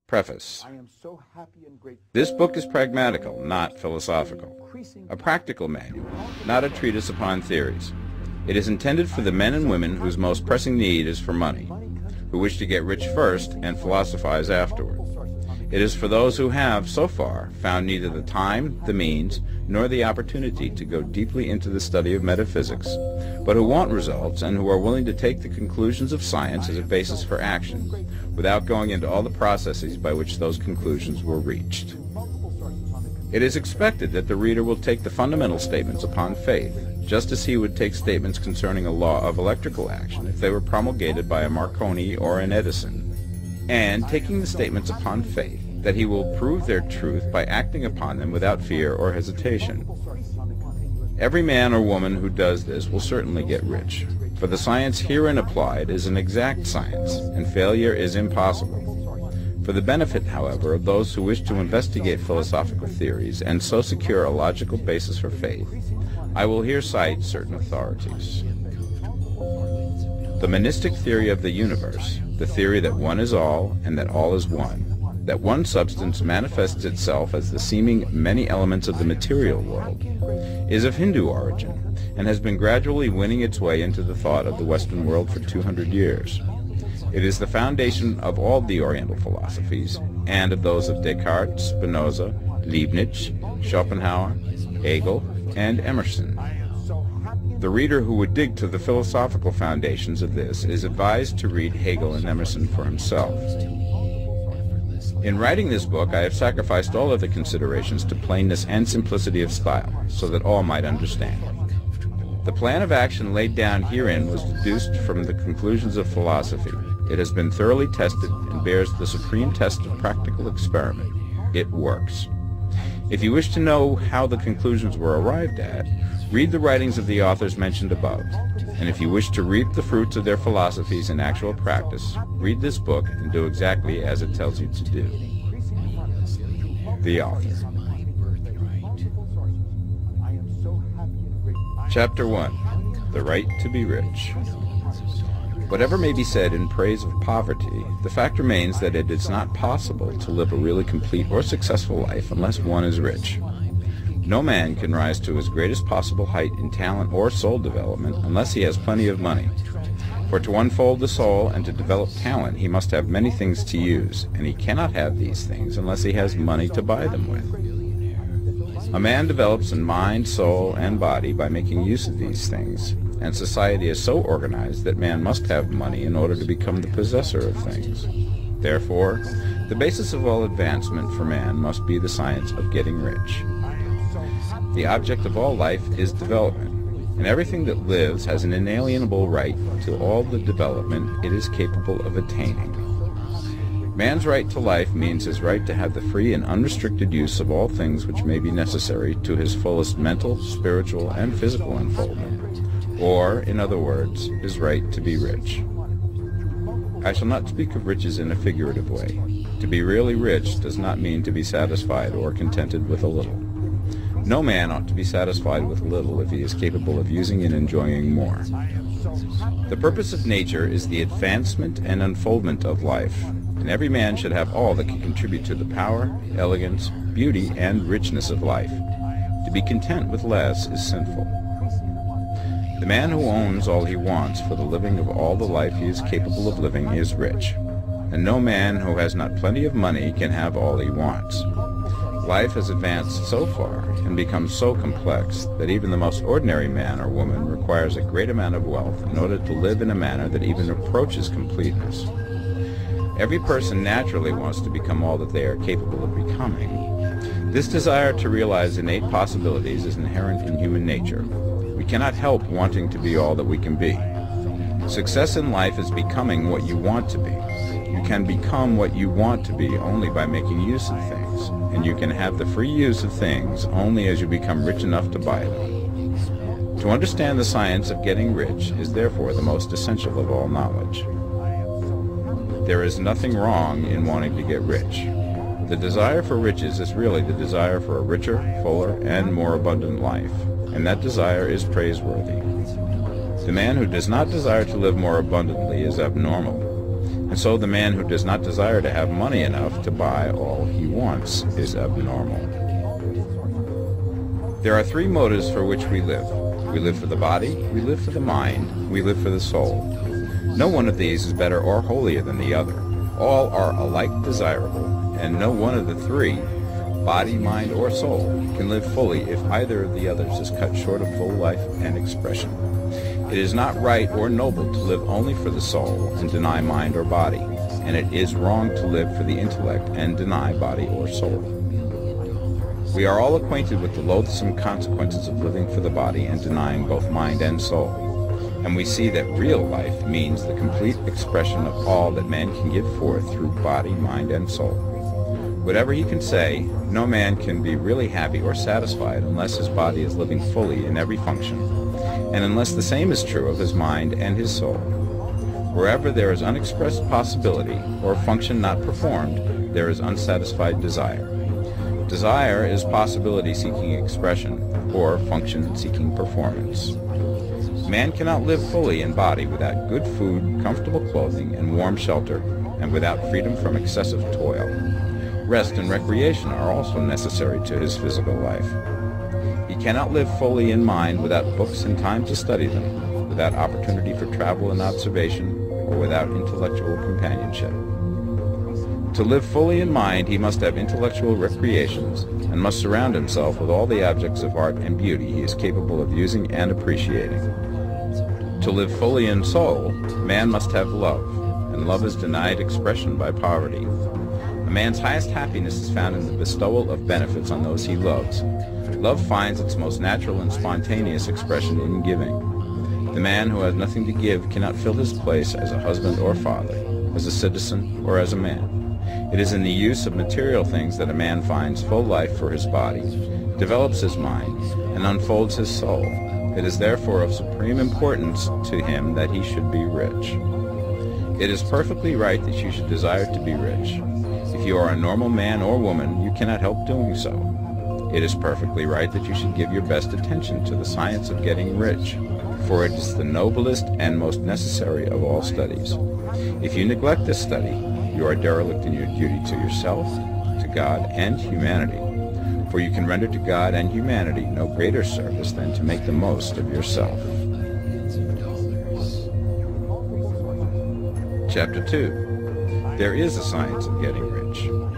Preface. This book is pragmatical, not philosophical. A practical manual, not a treatise upon theories. It is intended for the men and women whose most pressing need is for money, who wish to get rich first and philosophize afterward. It is for those who have, so far, found neither the time, the means, nor the opportunity to go deeply into the study of metaphysics, but who want results and who are willing to take the conclusions of science as a basis for action, without going into all the processes by which those conclusions were reached. It is expected that the reader will take the fundamental statements upon faith, just as he would take statements concerning a law of electrical action if they were promulgated by a Marconi or an Edison, and taking the statements upon faith, that he will prove their truth by acting upon them without fear or hesitation. Every man or woman who does this will certainly get rich, for the science herein applied is an exact science, and failure is impossible. For the benefit, however, of those who wish to investigate philosophical theories and so secure a logical basis for faith, I will here cite certain authorities. The monistic theory of the universe, the theory that one is all and that all is one, that one substance manifests itself as the seeming many elements of the material world, is of Hindu origin and has been gradually winning its way into the thought of the Western world for 200 years. It is the foundation of all the Oriental philosophies and of those of Descartes, Spinoza, Leibniz, Schopenhauer, Hegel, and Emerson. The reader who would dig to the philosophical foundations of this is advised to read Hegel and Emerson for himself. In writing this book, I have sacrificed all other considerations to plainness and simplicity of style, so that all might understand. The plan of action laid down herein was deduced from the conclusions of philosophy. It has been thoroughly tested and bears the supreme test of practical experiment. It works. If you wish to know how the conclusions were arrived at, read the writings of the authors mentioned above, and if you wish to reap the fruits of their philosophies in actual practice, read this book and do exactly as it tells you to do. The author. Chapter 1. The Right to be Rich. Whatever may be said in praise of poverty, the fact remains that it is not possible to live a really complete or successful life unless one is rich. No man can rise to his greatest possible height in talent or soul development unless he has plenty of money. For to unfold the soul and to develop talent, he must have many things to use, and he cannot have these things unless he has money to buy them with. A man develops in mind, soul, and body by making use of these things, and society is so organized that man must have money in order to become the possessor of things. Therefore, the basis of all advancement for man must be the science of getting rich. The object of all life is development, and everything that lives has an inalienable right to all the development it is capable of attaining. Man's right to life means his right to have the free and unrestricted use of all things which may be necessary to his fullest mental, spiritual, and physical unfoldment, or, in other words, his right to be rich. I shall not speak of riches in a figurative way. To be really rich does not mean to be satisfied or contented with a little. No man ought to be satisfied with little if he is capable of using and enjoying more. The purpose of nature is the advancement and unfoldment of life, and every man should have all that can contribute to the power, elegance, beauty, and richness of life. To be content with less is sinful. The man who owns all he wants for the living of all the life he is capable of living is rich, and no man who has not plenty of money can have all he wants. Life has advanced so far and become so complex that even the most ordinary man or woman requires a great amount of wealth in order to live in a manner that even approaches completeness. Every person naturally wants to become all that they are capable of becoming. This desire to realize innate possibilities is inherent in human nature. We cannot help wanting to be all that we can be. Success in life is becoming what you want to be. You can become what you want to be only by making use of things, and you can have the free use of things only as you become rich enough to buy them. To understand the science of getting rich is therefore the most essential of all knowledge. There is nothing wrong in wanting to get rich. The desire for riches is really the desire for a richer, fuller, and more abundant life, and that desire is praiseworthy. The man who does not desire to live more abundantly is abnormal, and so the man who does not desire to have money enough to buy all he wants is abnormal. There are three motives for which we live. We live for the body, we live for the mind, we live for the soul. No one of these is better or holier than the other. All are alike desirable, and no one of the three, body, mind, or soul, can live fully if either of the others is cut short of full life and expression. It is not right or noble to live only for the soul and deny mind or body, and it is wrong to live for the intellect and deny body or soul. We are all acquainted with the loathsome consequences of living for the body and denying both mind and soul, and we see that real life means the complete expression of all that man can give forth through body, mind, and soul. Whatever he can say, no man can be really happy or satisfied unless his body is living fully in every function, and unless the same is true of his mind and his soul. Wherever there is unexpressed possibility or function not performed, there is unsatisfied desire. Desire is possibility seeking expression, or function seeking performance. Man cannot live fully in body without good food, comfortable clothing, and warm shelter, and without freedom from excessive toil. Rest and recreation are also necessary to his physical life. He cannot live fully in mind without books and time to study them, without opportunity for travel and observation, or without intellectual companionship. To live fully in mind, he must have intellectual recreations, and must surround himself with all the objects of art and beauty he is capable of using and appreciating. To live fully in soul, man must have love, and love is denied expression by poverty. A man's highest happiness is found in the bestowal of benefits on those he loves. Love finds its most natural and spontaneous expression in giving. The man who has nothing to give cannot fill his place as a husband or father, as a citizen or as a man. It is in the use of material things that a man finds full life for his body, develops his mind, and unfolds his soul. It is therefore of supreme importance to him that he should be rich. It is perfectly right that you should desire to be rich. If you are a normal man or woman, you cannot help doing so. It is perfectly right that you should give your best attention to the science of getting rich, for it is the noblest and most necessary of all studies. If you neglect this study, you are derelict in your duty to yourself, to God, and humanity, for you can render to God and humanity no greater service than to make the most of yourself. Chapter 2. There is a science of getting rich.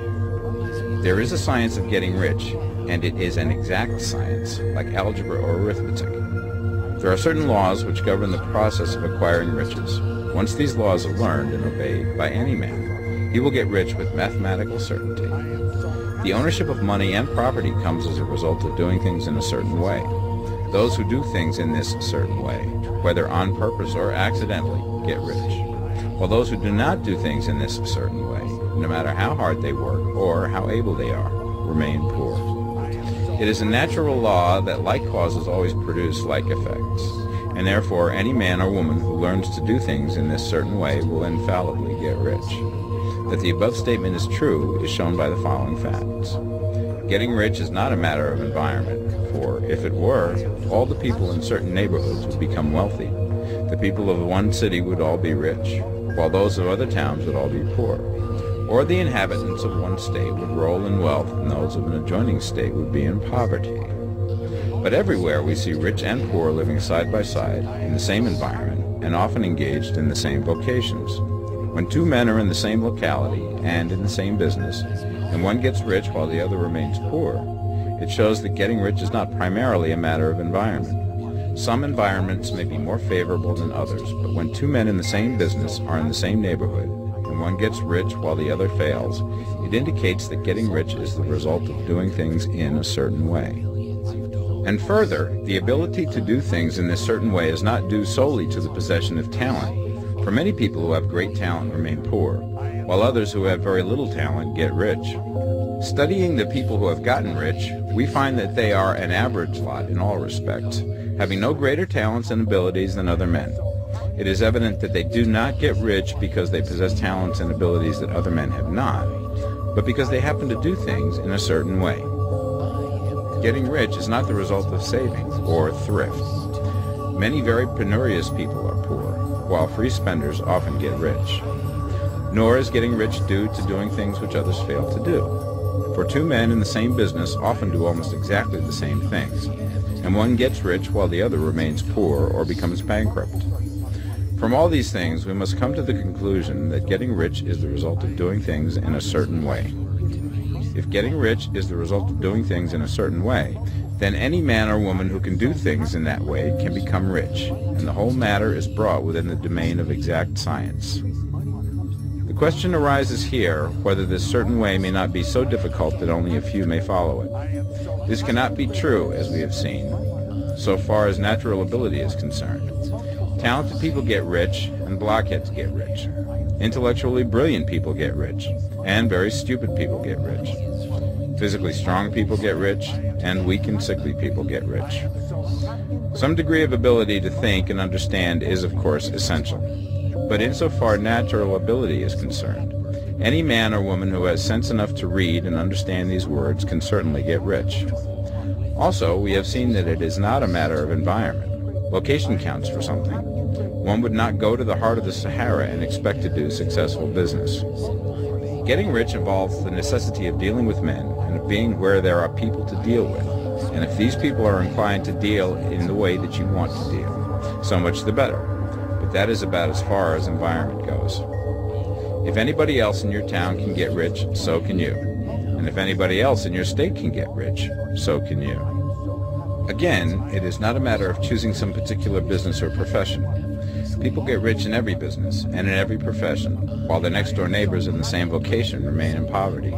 There is a science of getting rich, and it is an exact science, like algebra or arithmetic. There are certain laws which govern the process of acquiring riches. Once these laws are learned and obeyed by any man, he will get rich with mathematical certainty. The ownership of money and property comes as a result of doing things in a certain way. Those who do things in this certain way, whether on purpose or accidentally, get rich, while those who do not do things in this certain way, no matter how hard they work or how able they are, remain poor. It is a natural law that like causes always produce like effects, and therefore any man or woman who learns to do things in this certain way will infallibly get rich. That the above statement is true is shown by the following facts. Getting rich is not a matter of environment, for if it were, all the people in certain neighborhoods would become wealthy. The people of one city would all be rich, while those of other towns would all be poor. Or the inhabitants of one state would roll in wealth, and those of an adjoining state would be in poverty. But everywhere we see rich and poor living side by side in the same environment, and often engaged in the same vocations. When two men are in the same locality and in the same business, and one gets rich while the other remains poor, it shows that getting rich is not primarily a matter of environment. Some environments may be more favorable than others, but when two men in the same business are in the same neighborhood, and one gets rich while the other fails, it indicates that getting rich is the result of doing things in a certain way. And further, the ability to do things in this certain way is not due solely to the possession of talent. For many people who have great talent remain poor, while others who have very little talent get rich. Studying the people who have gotten rich, we find that they are an average lot in all respects, having no greater talents and abilities than other men. It is evident that they do not get rich because they possess talents and abilities that other men have not, but because they happen to do things in a certain way. Getting rich is not the result of saving or thrift. Many very penurious people are poor, while free spenders often get rich. Nor is getting rich due to doing things which others fail to do. For two men in the same business often do almost exactly the same things, and one gets rich while the other remains poor or becomes bankrupt. From all these things, we must come to the conclusion that getting rich is the result of doing things in a certain way. If getting rich is the result of doing things in a certain way, then any man or woman who can do things in that way can become rich, and the whole matter is brought within the domain of exact science. The question arises here whether this certain way may not be so difficult that only a few may follow it. This cannot be true, as we have seen, so far as natural ability is concerned. Talented people get rich, and blockheads get rich. Intellectually brilliant people get rich, and very stupid people get rich. Physically strong people get rich, and weak and sickly people get rich. Some degree of ability to think and understand is, of course, essential. But insofar natural ability is concerned, any man or woman who has sense enough to read and understand these words can certainly get rich. Also, we have seen that it is not a matter of environment. Location counts for something. One would not go to the heart of the Sahara and expect to do successful business. Getting rich involves the necessity of dealing with men and of being where there are people to deal with. And if these people are inclined to deal in the way that you want to deal, so much the better. But that is about as far as environment goes. If anybody else in your town can get rich, so can you. And if anybody else in your state can get rich, so can you. Again, it is not a matter of choosing some particular business or profession. People get rich in every business and in every profession, while their next-door neighbors in the same vocation remain in poverty.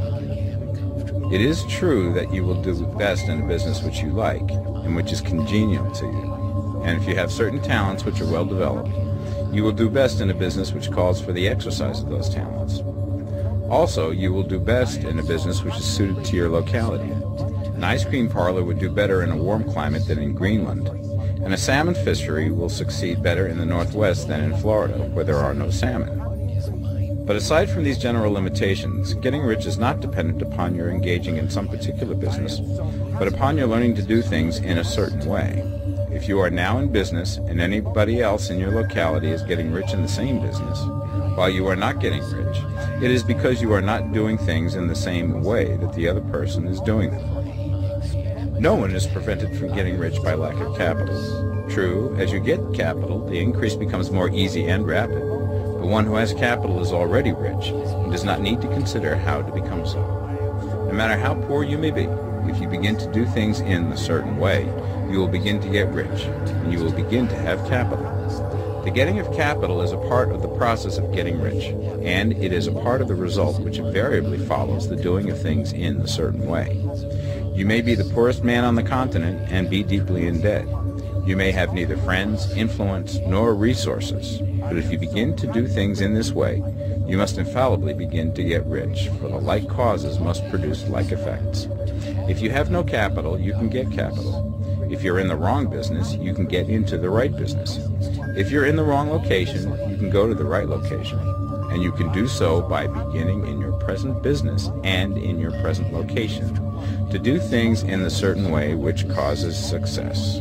It is true that you will do best in a business which you like and which is congenial to you. And if you have certain talents which are well developed, you will do best in a business which calls for the exercise of those talents. Also, you will do best in a business which is suited to your locality. An ice cream parlor would do better in a warm climate than in Greenland, and a salmon fishery will succeed better in the Northwest than in Florida, where there are no salmon. But aside from these general limitations, getting rich is not dependent upon your engaging in some particular business, but upon your learning to do things in a certain way. If you are now in business and anybody else in your locality is getting rich in the same business, while you are not getting rich, it is because you are not doing things in the same way that the other person is doing them. No one is prevented from getting rich by lack of capital. True, as you get capital, the increase becomes more easy and rapid, but one who has capital is already rich and does not need to consider how to become so. No matter how poor you may be, if you begin to do things in a certain way, you will begin to get rich, and you will begin to have capital. The getting of capital is a part of the process of getting rich, and it is a part of the result which invariably follows the doing of things in a certain way. You may be the poorest man on the continent and be deeply in debt. You may have neither friends, influence, nor resources, but if you begin to do things in this way, you must infallibly begin to get rich, for the like causes must produce like effects. If you have no capital, you can get capital. If you're in the wrong business, you can get into the right business. If you're in the wrong location, you can go to the right location. And you can do so by beginning in your present business and in your present location to do things in the certain way which causes success.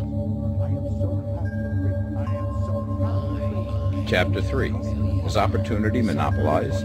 Chapter 3. Is opportunity monopolized?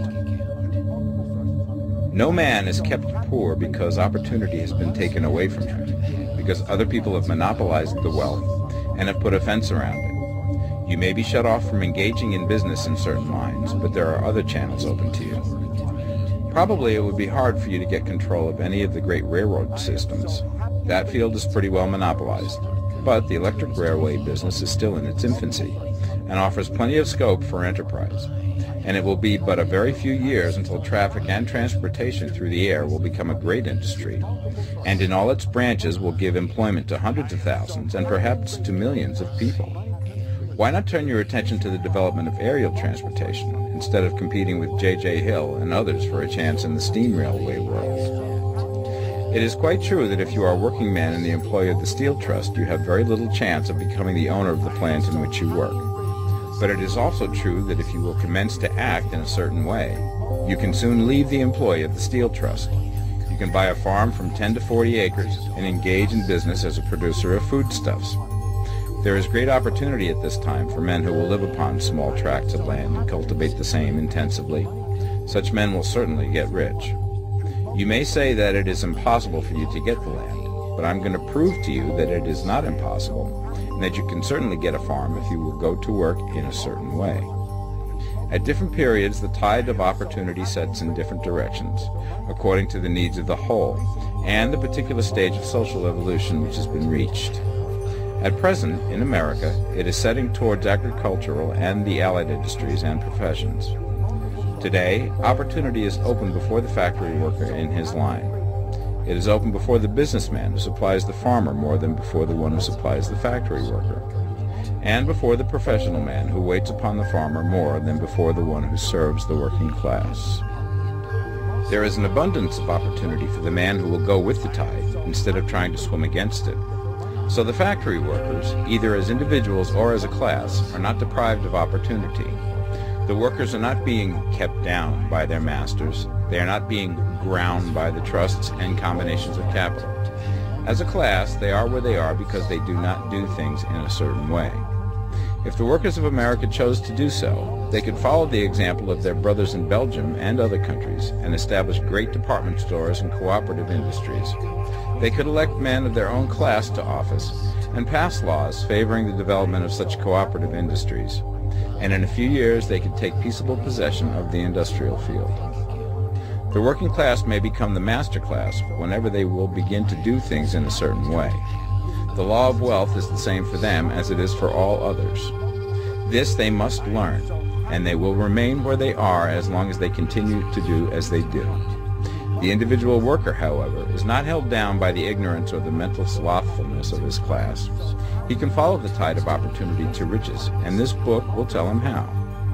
No man is kept poor because opportunity has been taken away from him, because other people have monopolized the wealth and have put a fence around it. You may be shut off from engaging in business in certain lines, but there are other channels open to you. Probably it would be hard for you to get control of any of the great railroad systems. That field is pretty well monopolized, but the electric railway business is still in its infancy and offers plenty of scope for enterprise. And it will be but a very few years until traffic and transportation through the air will become a great industry, and in all its branches will give employment to hundreds of thousands and perhaps to millions of people. Why not turn your attention to the development of aerial transportation instead of competing with J.J. Hill and others for a chance in the steam railway world? It is quite true that if you are a working man in the employ of the Steel Trust, you have very little chance of becoming the owner of the plant in which you work. But it is also true that if you will commence to act in a certain way, you can soon leave the employ of the Steel Trust. You can buy a farm from 10 to 40 acres and engage in business as a producer of foodstuffs. There is great opportunity at this time for men who will live upon small tracts of land and cultivate the same intensively. Such men will certainly get rich. You may say that it is impossible for you to get the land, but I'm going to prove to you that it is not impossible, and that you can certainly get a farm if you will go to work in a certain way. At different periods, the tide of opportunity sets in different directions, according to the needs of the whole, and the particular stage of social evolution which has been reached. At present, in America, it is setting towards agricultural and the allied industries and professions. Today, opportunity is open before the factory worker in his line. It is open before the businessman who supplies the farmer more than before the one who supplies the factory worker, and before the professional man who waits upon the farmer more than before the one who serves the working class. There is an abundance of opportunity for the man who will go with the tide instead of trying to swim against it. So the factory workers, either as individuals or as a class, are not deprived of opportunity. The workers are not being kept down by their masters. They are not being ground by the trusts and combinations of capital. As a class, they are where they are because they do not do things in a certain way. If the workers of America chose to do so, they could follow the example of their brothers in Belgium and other countries and establish great department stores and cooperative industries. They could elect men of their own class to office and pass laws favoring the development of such cooperative industries. And in a few years they could take peaceable possession of the industrial field. The working class may become the master class whenever they will begin to do things in a certain way. The law of wealth is the same for them as it is for all others. This they must learn, and they will remain where they are as long as they continue to do as they do. The individual worker, however, is not held down by the ignorance or the mental slothfulness of his class. He can follow the tide of opportunity to riches, and this book will tell him how.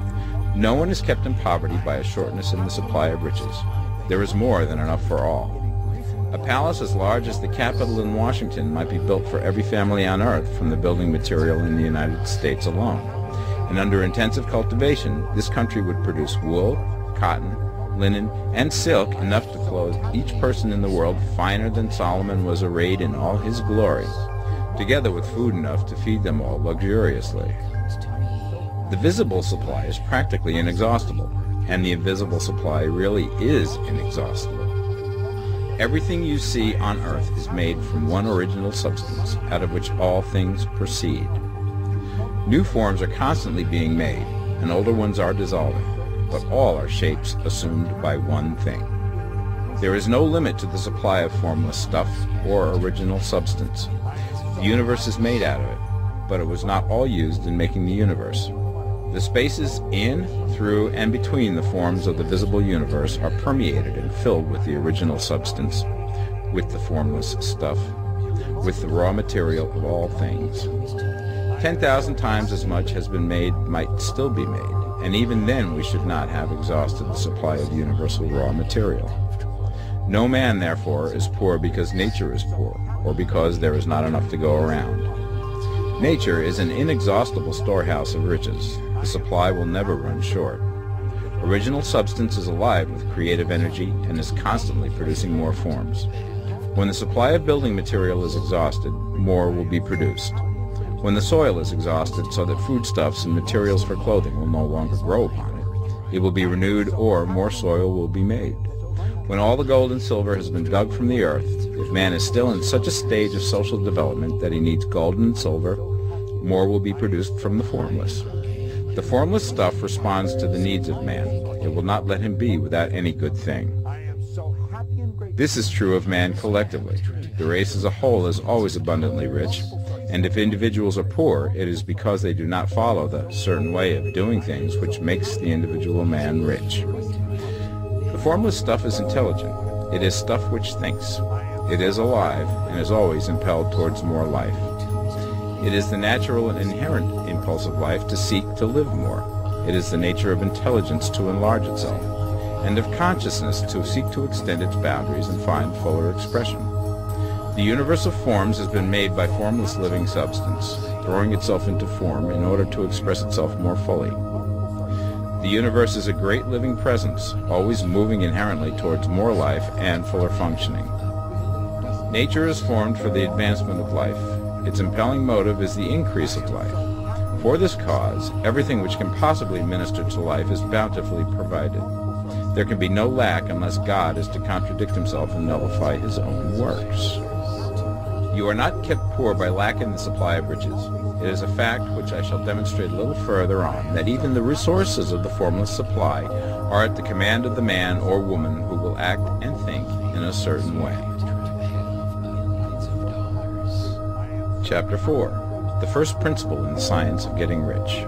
No one is kept in poverty by a shortness in the supply of riches. There is more than enough for all. A palace as large as the Capitol in Washington might be built for every family on earth from the building material in the United States alone. And under intensive cultivation, this country would produce wool, cotton, linen, and silk enough to clothe each person in the world finer than Solomon was arrayed in all his glory, together with food enough to feed them all luxuriously. The visible supply is practically inexhaustible, and the invisible supply really is inexhaustible. Everything you see on earth is made from one original substance, out of which all things proceed. New forms are constantly being made, and older ones are dissolving, but all are shapes assumed by one thing. There is no limit to the supply of formless stuff or original substance. The universe is made out of it, but it was not all used in making the universe. The spaces in, through, and between the forms of the visible universe are permeated and filled with the original substance, with the formless stuff, with the raw material of all things. 10,000 times as much has been made might still be made, and even then we should not have exhausted the supply of universal raw material. No man, therefore, is poor because nature is poor, or because there is not enough to go around. Nature is an inexhaustible storehouse of riches. The supply will never run short. Original substance is alive with creative energy and is constantly producing more forms. When the supply of building material is exhausted, more will be produced. When the soil is exhausted so that foodstuffs and materials for clothing will no longer grow upon it, it will be renewed or more soil will be made. When all the gold and silver has been dug from the earth, if man is still in such a stage of social development that he needs gold and silver, more will be produced from the formless. The formless stuff responds to the needs of man. It will not let him be without any good thing. This is true of man collectively. The race as a whole is always abundantly rich, and if individuals are poor, it is because they do not follow the certain way of doing things which makes the individual man rich. The formless stuff is intelligent. It is stuff which thinks. It is alive and is always impelled towards more life. It is the natural and inherent impulse of life to seek to live more. It is the nature of intelligence to enlarge itself, and of consciousness to seek to extend its boundaries and find fuller expression. The universe of forms has been made by formless living substance, throwing itself into form in order to express itself more fully. The universe is a great living presence, always moving inherently towards more life and fuller functioning. Nature is formed for the advancement of life. Its impelling motive is the increase of life. For this cause, everything which can possibly minister to life is bountifully provided. There can be no lack unless God is to contradict himself and nullify his own works. You are not kept poor by lack in the supply of riches. It is a fact, which I shall demonstrate a little further on, that even the resources of the formless supply are at the command of the man or woman who will act and think in a certain way. Chapter 4. The first principle in the science of getting rich.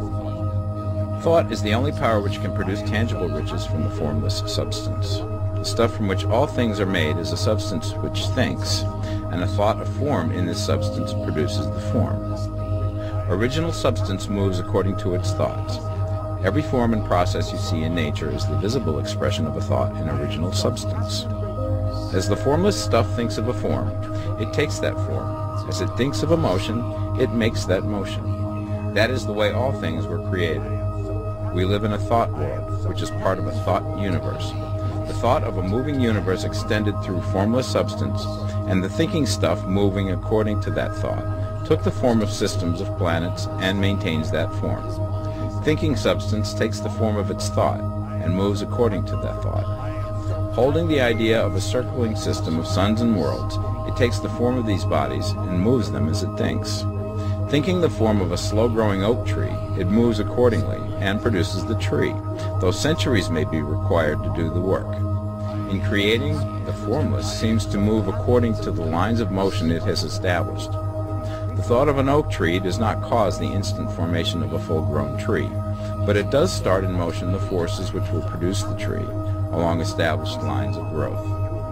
Thought is the only power which can produce tangible riches from the formless substance. The stuff from which all things are made is a substance which thinks, and a thought of form in this substance produces the form. Original substance moves according to its thoughts. Every form and process you see in nature is the visible expression of a thought in original substance. As the formless stuff thinks of a form, it takes that form. As it thinks of a motion, it makes that motion. That is the way all things were created. We live in a thought world, which is part of a thought universe. The thought of a moving universe extended through formless substance, and the thinking stuff moving according to that thought, took the form of systems of planets and maintains that form. Thinking substance takes the form of its thought, and moves according to that thought. Holding the idea of a circling system of suns and worlds, it takes the form of these bodies and moves them as it thinks. Thinking the form of a slow-growing oak tree, it moves accordingly and produces the tree, though centuries may be required to do the work. In creating, the formless seems to move according to the lines of motion it has established. The thought of an oak tree does not cause the instant formation of a full-grown tree, but it does start in motion the forces which will produce the tree, along established lines of growth.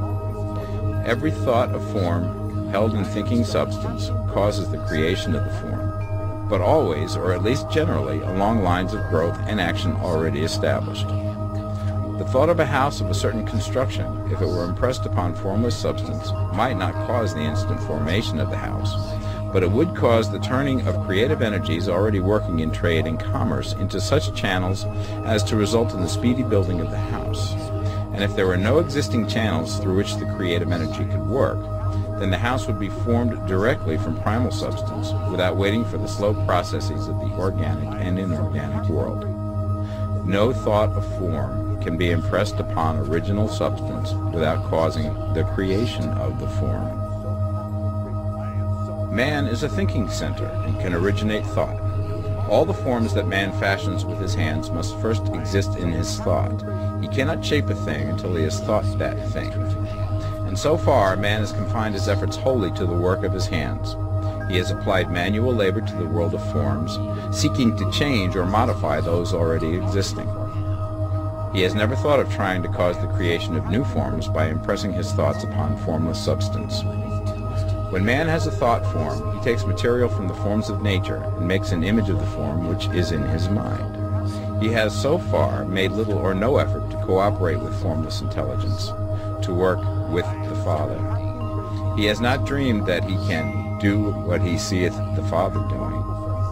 Every thought of form held in thinking substance causes the creation of the form, but always, or at least generally, along lines of growth and action already established. The thought of a house of a certain construction, if it were impressed upon formless substance, might not cause the instant formation of the house, but it would cause the turning of creative energies already working in trade and commerce into such channels as to result in the speedy building of the house. And if there were no existing channels through which the creative energy could work, then the house would be formed directly from primal substance without waiting for the slow processes of the organic and inorganic world. No thought of form can be impressed upon original substance without causing the creation of the form. Man is a thinking center and can originate thought. All the forms that man fashions with his hands must first exist in his thought. He cannot shape a thing until he has thought that thing. And so far, man has confined his efforts wholly to the work of his hands. He has applied manual labor to the world of forms, seeking to change or modify those already existing. He has never thought of trying to cause the creation of new forms by impressing his thoughts upon formless substance. When man has a thought form, he takes material from the forms of nature and makes an image of the form which is in his mind. He has so far made little or no effort to cooperate with formless intelligence, to work with the Father. He has not dreamed that he can do what he seeth the Father doing.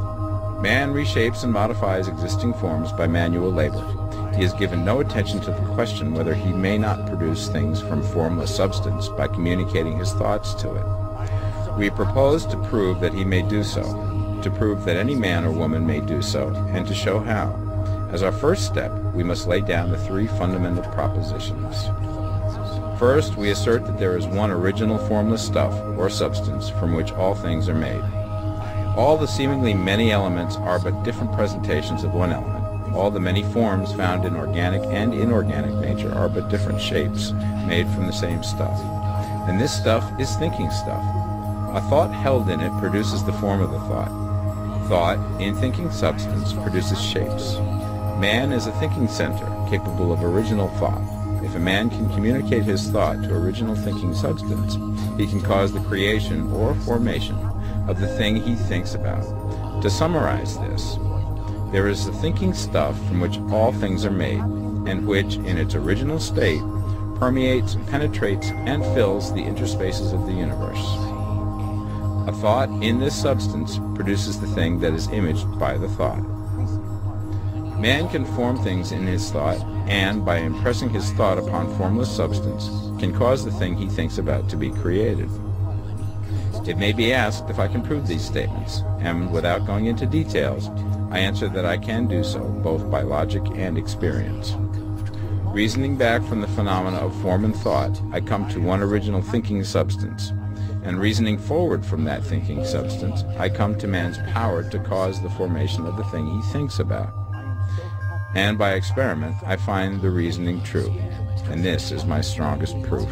Man reshapes and modifies existing forms by manual labor. He has given no attention to the question whether he may not produce things from formless substance by communicating his thoughts to it. We propose to prove that he may do so, to prove that any man or woman may do so, and to show how. As our first step, we must lay down the three fundamental propositions. First, we assert that there is one original formless stuff, or substance, from which all things are made. All the seemingly many elements are but different presentations of one element. All the many forms found in organic and inorganic nature are but different shapes, made from the same stuff. And this stuff is thinking stuff. A thought held in it produces the form of the thought. Thought, in thinking substance, produces shapes. Man is a thinking center, capable of original thought. If a man can communicate his thought to original thinking substance, he can cause the creation or formation of the thing he thinks about. To summarize this, there is the thinking stuff from which all things are made, and which, in its original state, permeates, penetrates, and fills the interspaces of the universe. A thought in this substance produces the thing that is imaged by the thought. Man can form things in his thought, and, by impressing his thought upon formless substance, can cause the thing he thinks about to be created. It may be asked if I can prove these statements, and without going into details, I answer that I can do so, both by logic and experience. Reasoning back from the phenomena of form and thought, I come to one original thinking substance. And reasoning forward from that thinking substance, I come to man's power to cause the formation of the thing he thinks about. And by experiment, I find the reasoning true. And this is my strongest proof.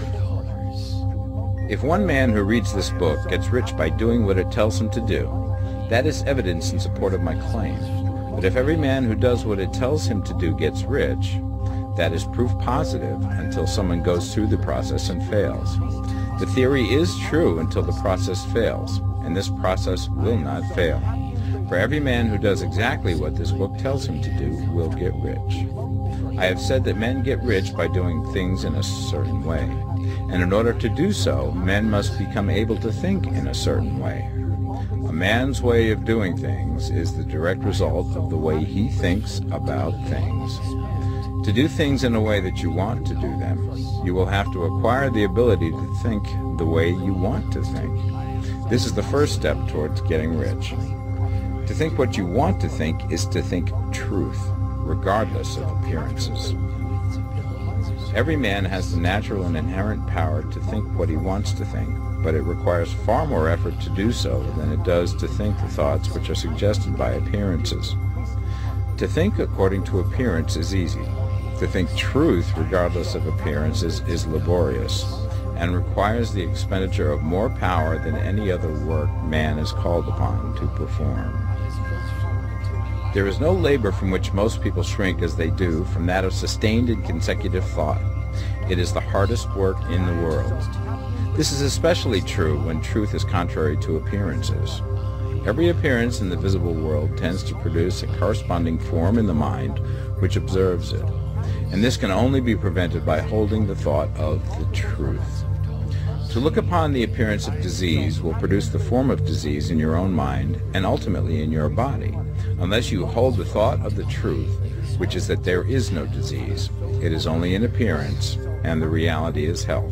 If one man who reads this book gets rich by doing what it tells him to do, that is evidence in support of my claim. But if every man who does what it tells him to do gets rich, that is proof positive until someone goes through the process and fails. The theory is true until the process fails, and this process will not fail. For every man who does exactly what this book tells him to do will get rich. I have said that men get rich by doing things in a certain way, and in order to do so, men must become able to think in a certain way. A man's way of doing things is the direct result of the way he thinks about things. To do things in a way that you want to do them, you will have to acquire the ability to think the way you want to think. This is the first step towards getting rich. To think what you want to think is to think truth, regardless of appearances. Every man has the natural and inherent power to think what he wants to think, but it requires far more effort to do so than it does to think the thoughts which are suggested by appearances. To think according to appearance is easy. To think truth, regardless of appearances, is laborious and requires the expenditure of more power than any other work man is called upon to perform. There is no labor from which most people shrink as they do from that of sustained and consecutive thought. It is the hardest work in the world. This is especially true when truth is contrary to appearances. Every appearance in the visible world tends to produce a corresponding form in the mind which observes it. And this can only be prevented by holding the thought of the truth. To look upon the appearance of disease will produce the form of disease in your own mind and ultimately in your body, unless you hold the thought of the truth, which is that there is no disease. It is only an appearance, and the reality is health.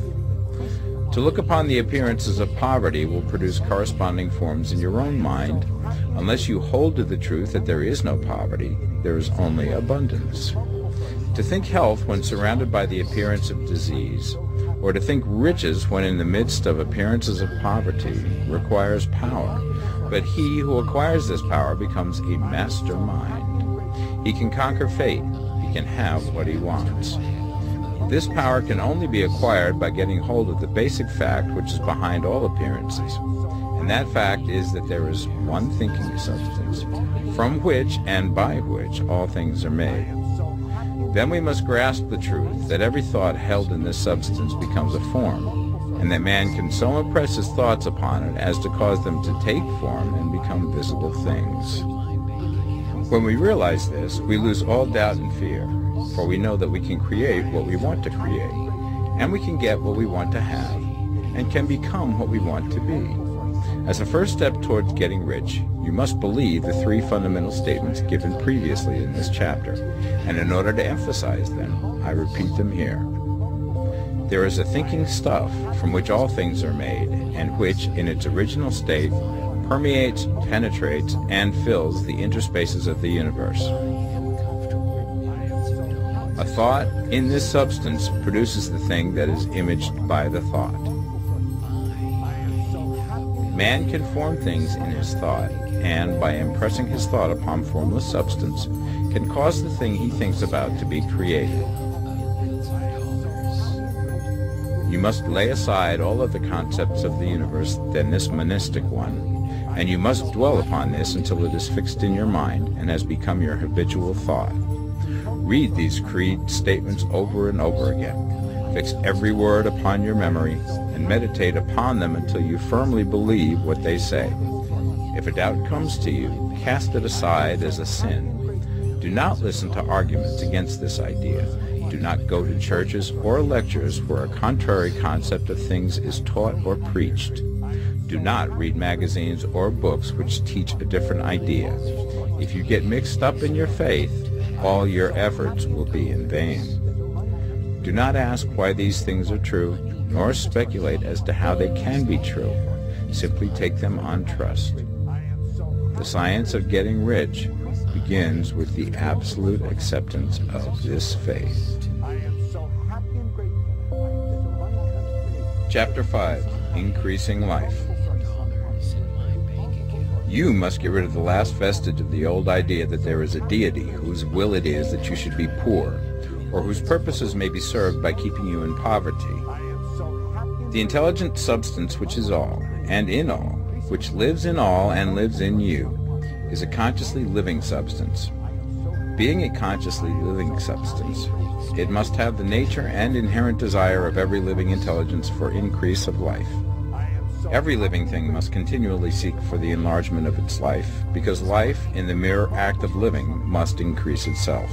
To look upon the appearances of poverty will produce corresponding forms in your own mind, unless you hold to the truth that there is no poverty, there is only abundance. To think health when surrounded by the appearance of disease, or to think riches when in the midst of appearances of poverty, requires power, but he who acquires this power becomes a mastermind. He can conquer fate. He can have what he wants. This power can only be acquired by getting hold of the basic fact which is behind all appearances, and that fact is that there is one thinking substance, from which and by which all things are made. Then we must grasp the truth that every thought held in this substance becomes a form, and that man can so impress his thoughts upon it as to cause them to take form and become visible things. When we realize this, we lose all doubt and fear, for we know that we can create what we want to create, and we can get what we want to have, and can become what we want to be. As a first step towards getting rich, you must believe the three fundamental statements given previously in this chapter, and in order to emphasize them, I repeat them here. There is a thinking stuff from which all things are made, and which, in its original state, permeates, penetrates, and fills the interspaces of the universe. A thought in this substance produces the thing that is imaged by the thought. Man can form things in his thought, and by impressing his thought upon formless substance, can cause the thing he thinks about to be created. You must lay aside all other concepts of the universe than this monistic one, and you must dwell upon this until it is fixed in your mind and has become your habitual thought. Read these creed statements over and over again. Fix every word upon your memory, and meditate upon them until you firmly believe what they say. If a doubt comes to you, cast it aside as a sin. Do not listen to arguments against this idea. Do not go to churches or lectures where a contrary concept of things is taught or preached. Do not read magazines or books which teach a different idea. If you get mixed up in your faith, all your efforts will be in vain. Do not ask why these things are true, nor speculate as to how they can be true. Simply take them on trust. The science of getting rich begins with the absolute acceptance of this faith. Chapter 5. Increasing Life. You must get rid of the last vestige of the old idea that there is a deity whose will it is that you should be poor, or whose purposes may be served by keeping you in poverty. The intelligent substance which is all, and in all, which lives in all and lives in you, is a consciously living substance. Being a consciously living substance, it must have the nature and inherent desire of every living intelligence for increase of life. Every living thing must continually seek for the enlargement of its life, because life, in the mere act of living, must increase itself.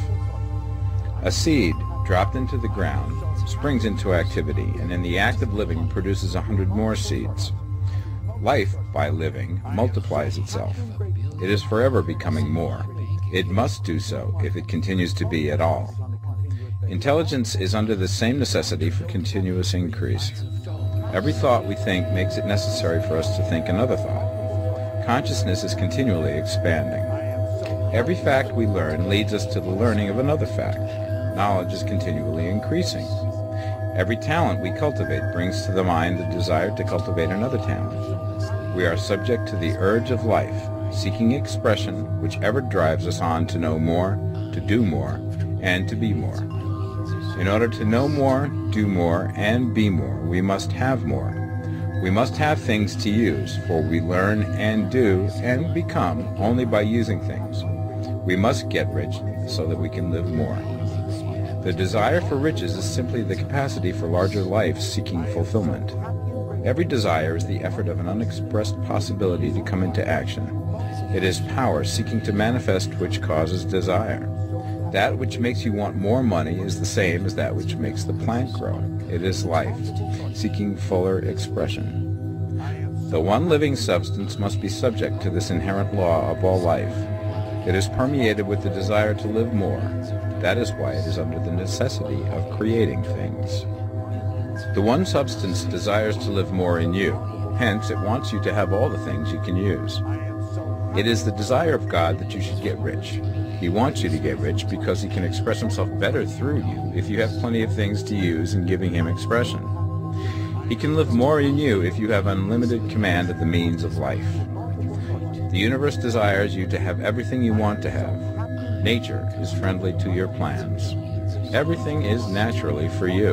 A seed, dropped into the ground, springs into activity, and in the act of living produces 100 more seeds. Life, by living, multiplies itself. It is forever becoming more. It must do so if it continues to be at all. Intelligence is under the same necessity for continuous increase. Every thought we think makes it necessary for us to think another thought. Consciousness is continually expanding. Every fact we learn leads us to the learning of another fact. Knowledge is continually increasing. Every talent we cultivate brings to the mind the desire to cultivate another talent. We are subject to the urge of life, seeking expression, whichever drives us on to know more, to do more, and to be more. In order to know more, do more, and be more, we must have more. We must have things to use, for we learn and do and become only by using things. We must get rich so that we can live more. The desire for riches is simply the capacity for larger life seeking fulfillment. Every desire is the effort of an unexpressed possibility to come into action. It is power seeking to manifest which causes desire. That which makes you want more money is the same as that which makes the plant grow. It is life, seeking fuller expression. The one living substance must be subject to this inherent law of all life. It is permeated with the desire to live more. That is why it is under the necessity of creating things. The one substance desires to live more in you. Hence, it wants you to have all the things you can use. It is the desire of God that you should get rich. He wants you to get rich because he can express himself better through you if you have plenty of things to use in giving him expression. He can live more in you if you have unlimited command of the means of life. The universe desires you to have everything you want to have. Nature is friendly to your plans. Everything is naturally for you.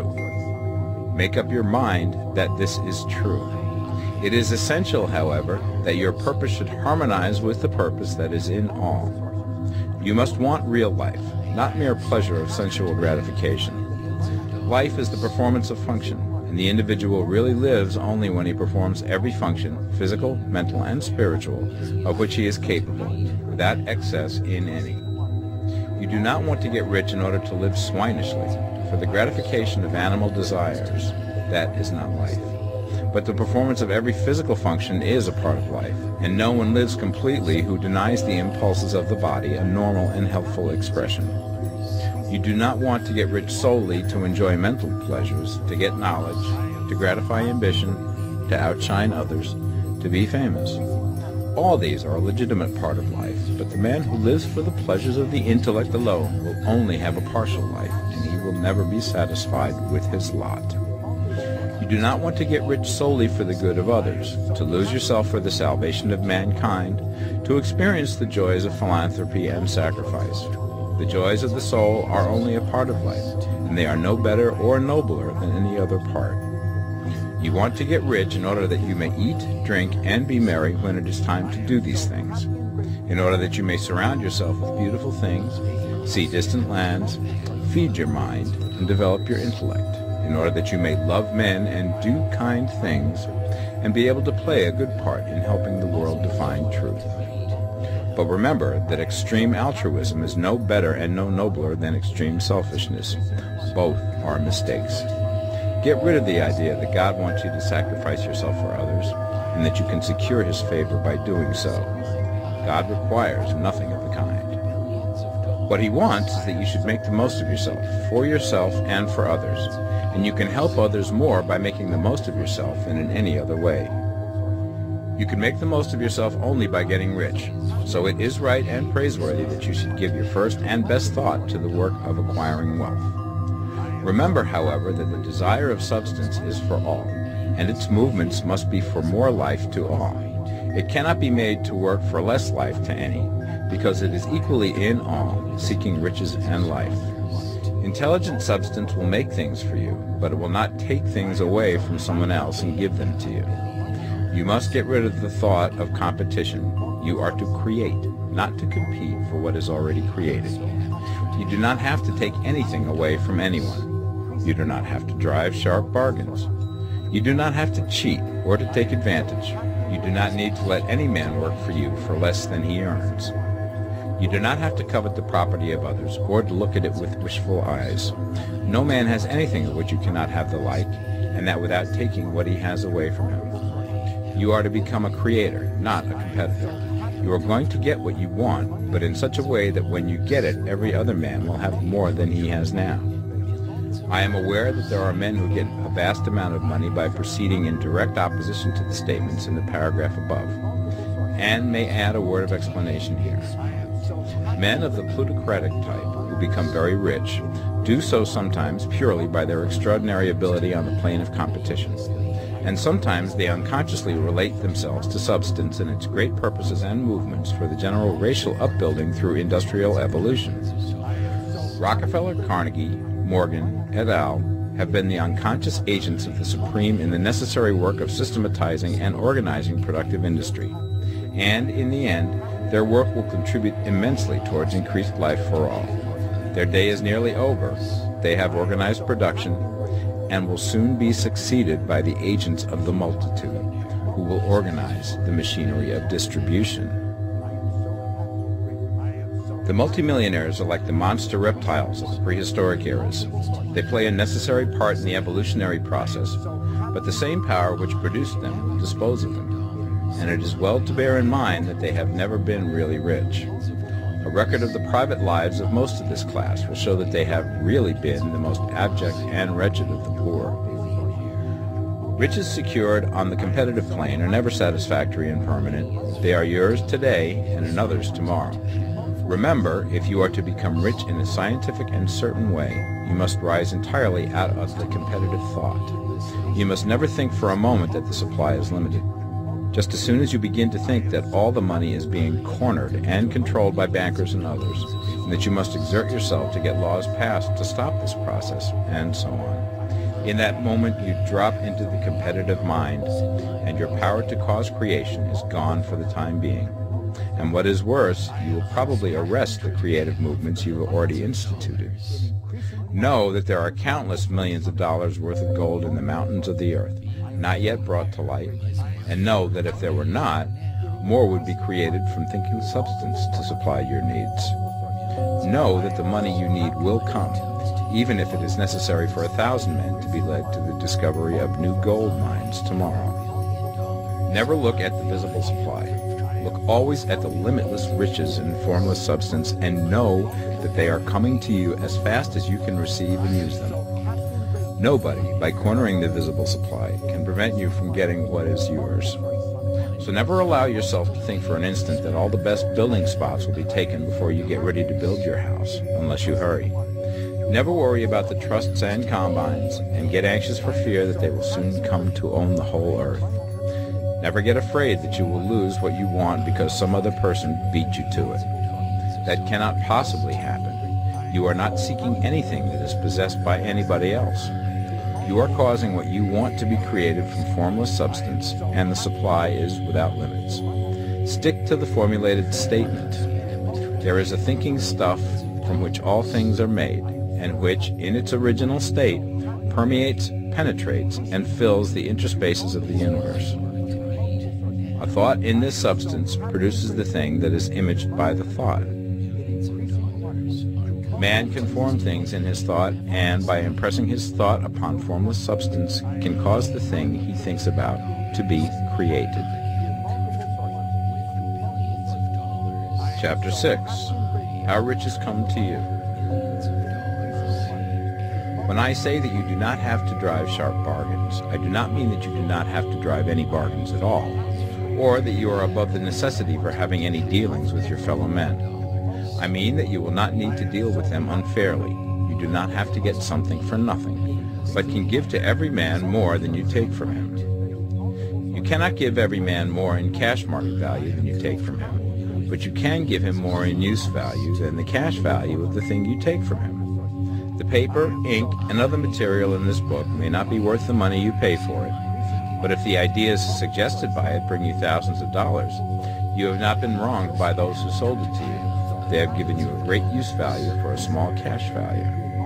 Make up your mind that this is true. It is essential, however, that your purpose should harmonize with the purpose that is in all. You must want real life, not mere pleasure of sensual gratification. Life is the performance of function, and the individual really lives only when he performs every function, physical, mental, and spiritual, of which he is capable, without excess in any. You do not want to get rich in order to live swinishly, for the gratification of animal desires. That is not life. But the performance of every physical function is a part of life, and no one lives completely who denies the impulses of the body a normal and healthful expression. You do not want to get rich solely to enjoy mental pleasures, to get knowledge, to gratify ambition, to outshine others, to be famous. All these are a legitimate part of life, but the man who lives for the pleasures of the intellect alone will only have a partial life, and he will never be satisfied with his lot. You do not want to get rich solely for the good of others, to lose yourself for the salvation of mankind, to experience the joys of philanthropy and sacrifice. The joys of the soul are only a part of life, and they are no better or nobler than any other part. You want to get rich in order that you may eat, drink, and be merry when it is time to do these things, in order that you may surround yourself with beautiful things, see distant lands, feed your mind, and develop your intellect, in order that you may love men and do kind things, and be able to play a good part in helping the world to find truth. But remember that extreme altruism is no better and no nobler than extreme selfishness. Both are mistakes. Get rid of the idea that God wants you to sacrifice yourself for others, and that you can secure his favor by doing so. God requires nothing of the kind. What he wants is that you should make the most of yourself, for yourself and for others, and you can help others more by making the most of yourself than in any other way. You can make the most of yourself only by getting rich, so it is right and praiseworthy that you should give your first and best thought to the work of acquiring wealth. Remember, however, that the desire of substance is for all. and its movements must be for more life to all. It cannot be made to work for less life to any, because it is equally in all, seeking riches and life. Intelligent substance will make things for you, but it will not take things away from someone else and give them to you. You must get rid of the thought of competition. You are to create, not to compete for what is already created. You do not have to take anything away from anyone. You do not have to drive sharp bargains. You do not have to cheat or to take advantage. You do not need to let any man work for you for less than he earns. You do not have to covet the property of others or to look at it with wishful eyes. No man has anything of which you cannot have the like, and that without taking what he has away from him. You are to become a creator, not a competitor. You are going to get what you want, but in such a way that when you get it, every other man will have more than he has now. I am aware that there are men who get a vast amount of money by proceeding in direct opposition to the statements in the paragraph above, and may add a word of explanation here. Men of the plutocratic type who become very rich do so sometimes purely by their extraordinary ability on the plane of competition, and sometimes they unconsciously relate themselves to substance and its great purposes and movements for the general racial upbuilding through industrial evolution. Rockefeller, Carnegie, Morgan, et al. Have been the unconscious agents of the supreme in the necessary work of systematizing and organizing productive industry, and in the end, their work will contribute immensely towards increased life for all. Their day is nearly over. They have organized production and will soon be succeeded by the agents of the multitude, who will organize the machinery of distribution. The multimillionaires are like the monster reptiles of the prehistoric eras. They play a necessary part in the evolutionary process, but the same power which produced them will dispose of them. And it is well to bear in mind that they have never been really rich. A record of the private lives of most of this class will show that they have really been the most abject and wretched of the poor. Riches secured on the competitive plane are never satisfactory and permanent. They are yours today and another's tomorrow. Remember, if you are to become rich in a scientific and certain way, you must rise entirely out of the competitive thought. You must never think for a moment that the supply is limited. Just as soon as you begin to think that all the money is being cornered and controlled by bankers and others, and that you must exert yourself to get laws passed to stop this process, and so on, in that moment you drop into the competitive mind, and your power to cause creation is gone for the time being. And what is worse, you will probably arrest the creative movements you have already instituted. Know that there are countless millions of dollars worth of gold in the mountains of the earth, not yet brought to light, and know that if there were not, more would be created from thinking substance to supply your needs. Know that the money you need will come, even if it is necessary for 1,000 men to be led to the discovery of new gold mines tomorrow. Never look at the visible supply. Look always at the limitless riches in formless substance, and know that they are coming to you as fast as you can receive and use them. Nobody, by cornering the visible supply, can prevent you from getting what is yours. So never allow yourself to think for an instant that all the best building spots will be taken before you get ready to build your house, unless you hurry. Never worry about the trusts and combines, and get anxious for fear that they will soon come to own the whole earth. Never get afraid that you will lose what you want because some other person beat you to it. That cannot possibly happen. You are not seeking anything that is possessed by anybody else. You are causing what you want to be created from formless substance, and the supply is without limits. Stick to the formulated statement. There is a thinking stuff from which all things are made, and which, in its original state, permeates, penetrates, and fills the interspaces of the universe. A thought in this substance produces the thing that is imaged by the thought. Man can form things in his thought, and by impressing his thought upon formless substance, can cause the thing he thinks about to be created. Chapter 6. How Riches Come to You. When I say that you do not have to drive sharp bargains, I do not mean that you do not have to drive any bargains at all, or that you are above the necessity for having any dealings with your fellow men. I mean that you will not need to deal with them unfairly. You do not have to get something for nothing. but can give to every man more than you take from him. You cannot give every man more in cash market value than you take from him, but you can give him more in use value than the cash value of the thing you take from him. The paper, ink, and other material in this book may not be worth the money you pay for it, but if the ideas suggested by it bring you thousands of dollars, you have not been wronged by those who sold it to you. They have given you a great use value for a small cash value.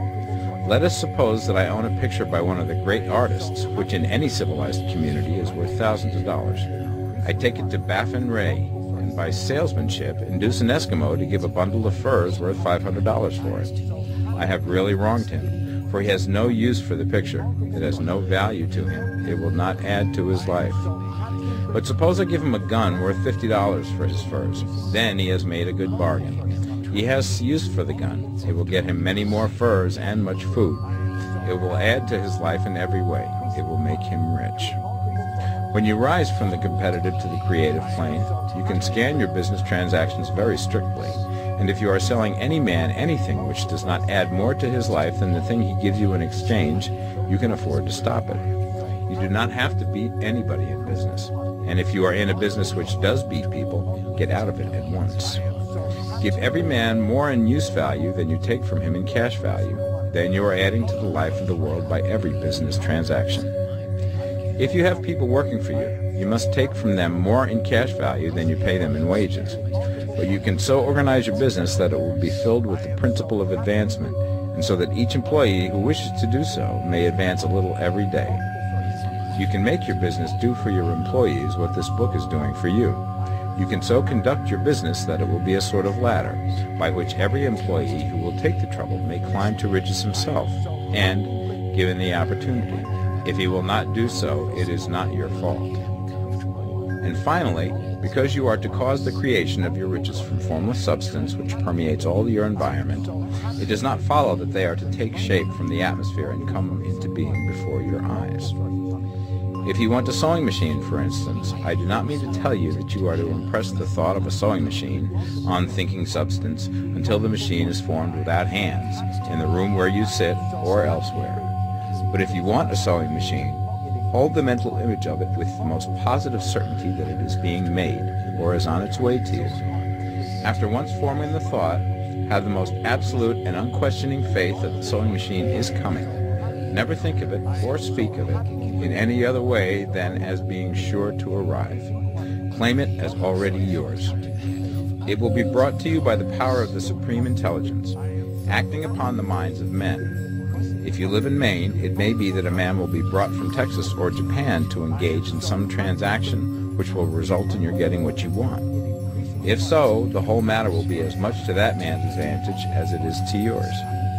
Let us suppose that I own a picture by one of the great artists, which in any civilized community is worth thousands of dollars. I take it to Baffin Ray, and by salesmanship induce an Eskimo to give a bundle of furs worth $500 for it. I have really wronged him, for he has no use for the picture. It has no value to him. It will not add to his life. But suppose I give him a gun worth $50 for his furs. Then he has made a good bargain. He has use for the gun. It will get him many more furs and much food. It will add to his life in every way. It will make him rich. When you rise from the competitive to the creative plane, you can scan your business transactions very strictly. And if you are selling any man anything which does not add more to his life than the thing he gives you in exchange, you can afford to stop it. You do not have to beat anybody in business. And if you are in a business which does beat people, get out of it at once. Give every man more in use value than you take from him in cash value. Then you are adding to the life of the world by every business transaction. If you have people working for you, you must take from them more in cash value than you pay them in wages. But you can so organize your business that it will be filled with the principle of advancement, and so that each employee who wishes to do so may advance a little every day. You can make your business do for your employees what this book is doing for you. You can so conduct your business that it will be a sort of ladder, by which every employee who will take the trouble may climb to riches himself, and, given the opportunity, if he will not do so, it is not your fault. And finally, because you are to cause the creation of your riches from formless substance which permeates all your environment, it does not follow that they are to take shape from the atmosphere and come into being before your eyes. If you want a sewing machine, for instance, I do not mean to tell you that you are to impress the thought of a sewing machine on thinking substance until the machine is formed without hands, in the room where you sit or elsewhere. But if you want a sewing machine, hold the mental image of it with the most positive certainty that it is being made, or is on its way to you. After once forming the thought, have the most absolute and unquestioning faith that the sewing machine is coming. Never think of it, or speak of it, in any other way than as being sure to arrive. Claim it as already yours. It will be brought to you by the power of the Supreme Intelligence, acting upon the minds of men. If you live in Maine, it may be that a man will be brought from Texas or Japan to engage in some transaction which will result in your getting what you want. If so, the whole matter will be as much to that man's advantage as it is to yours.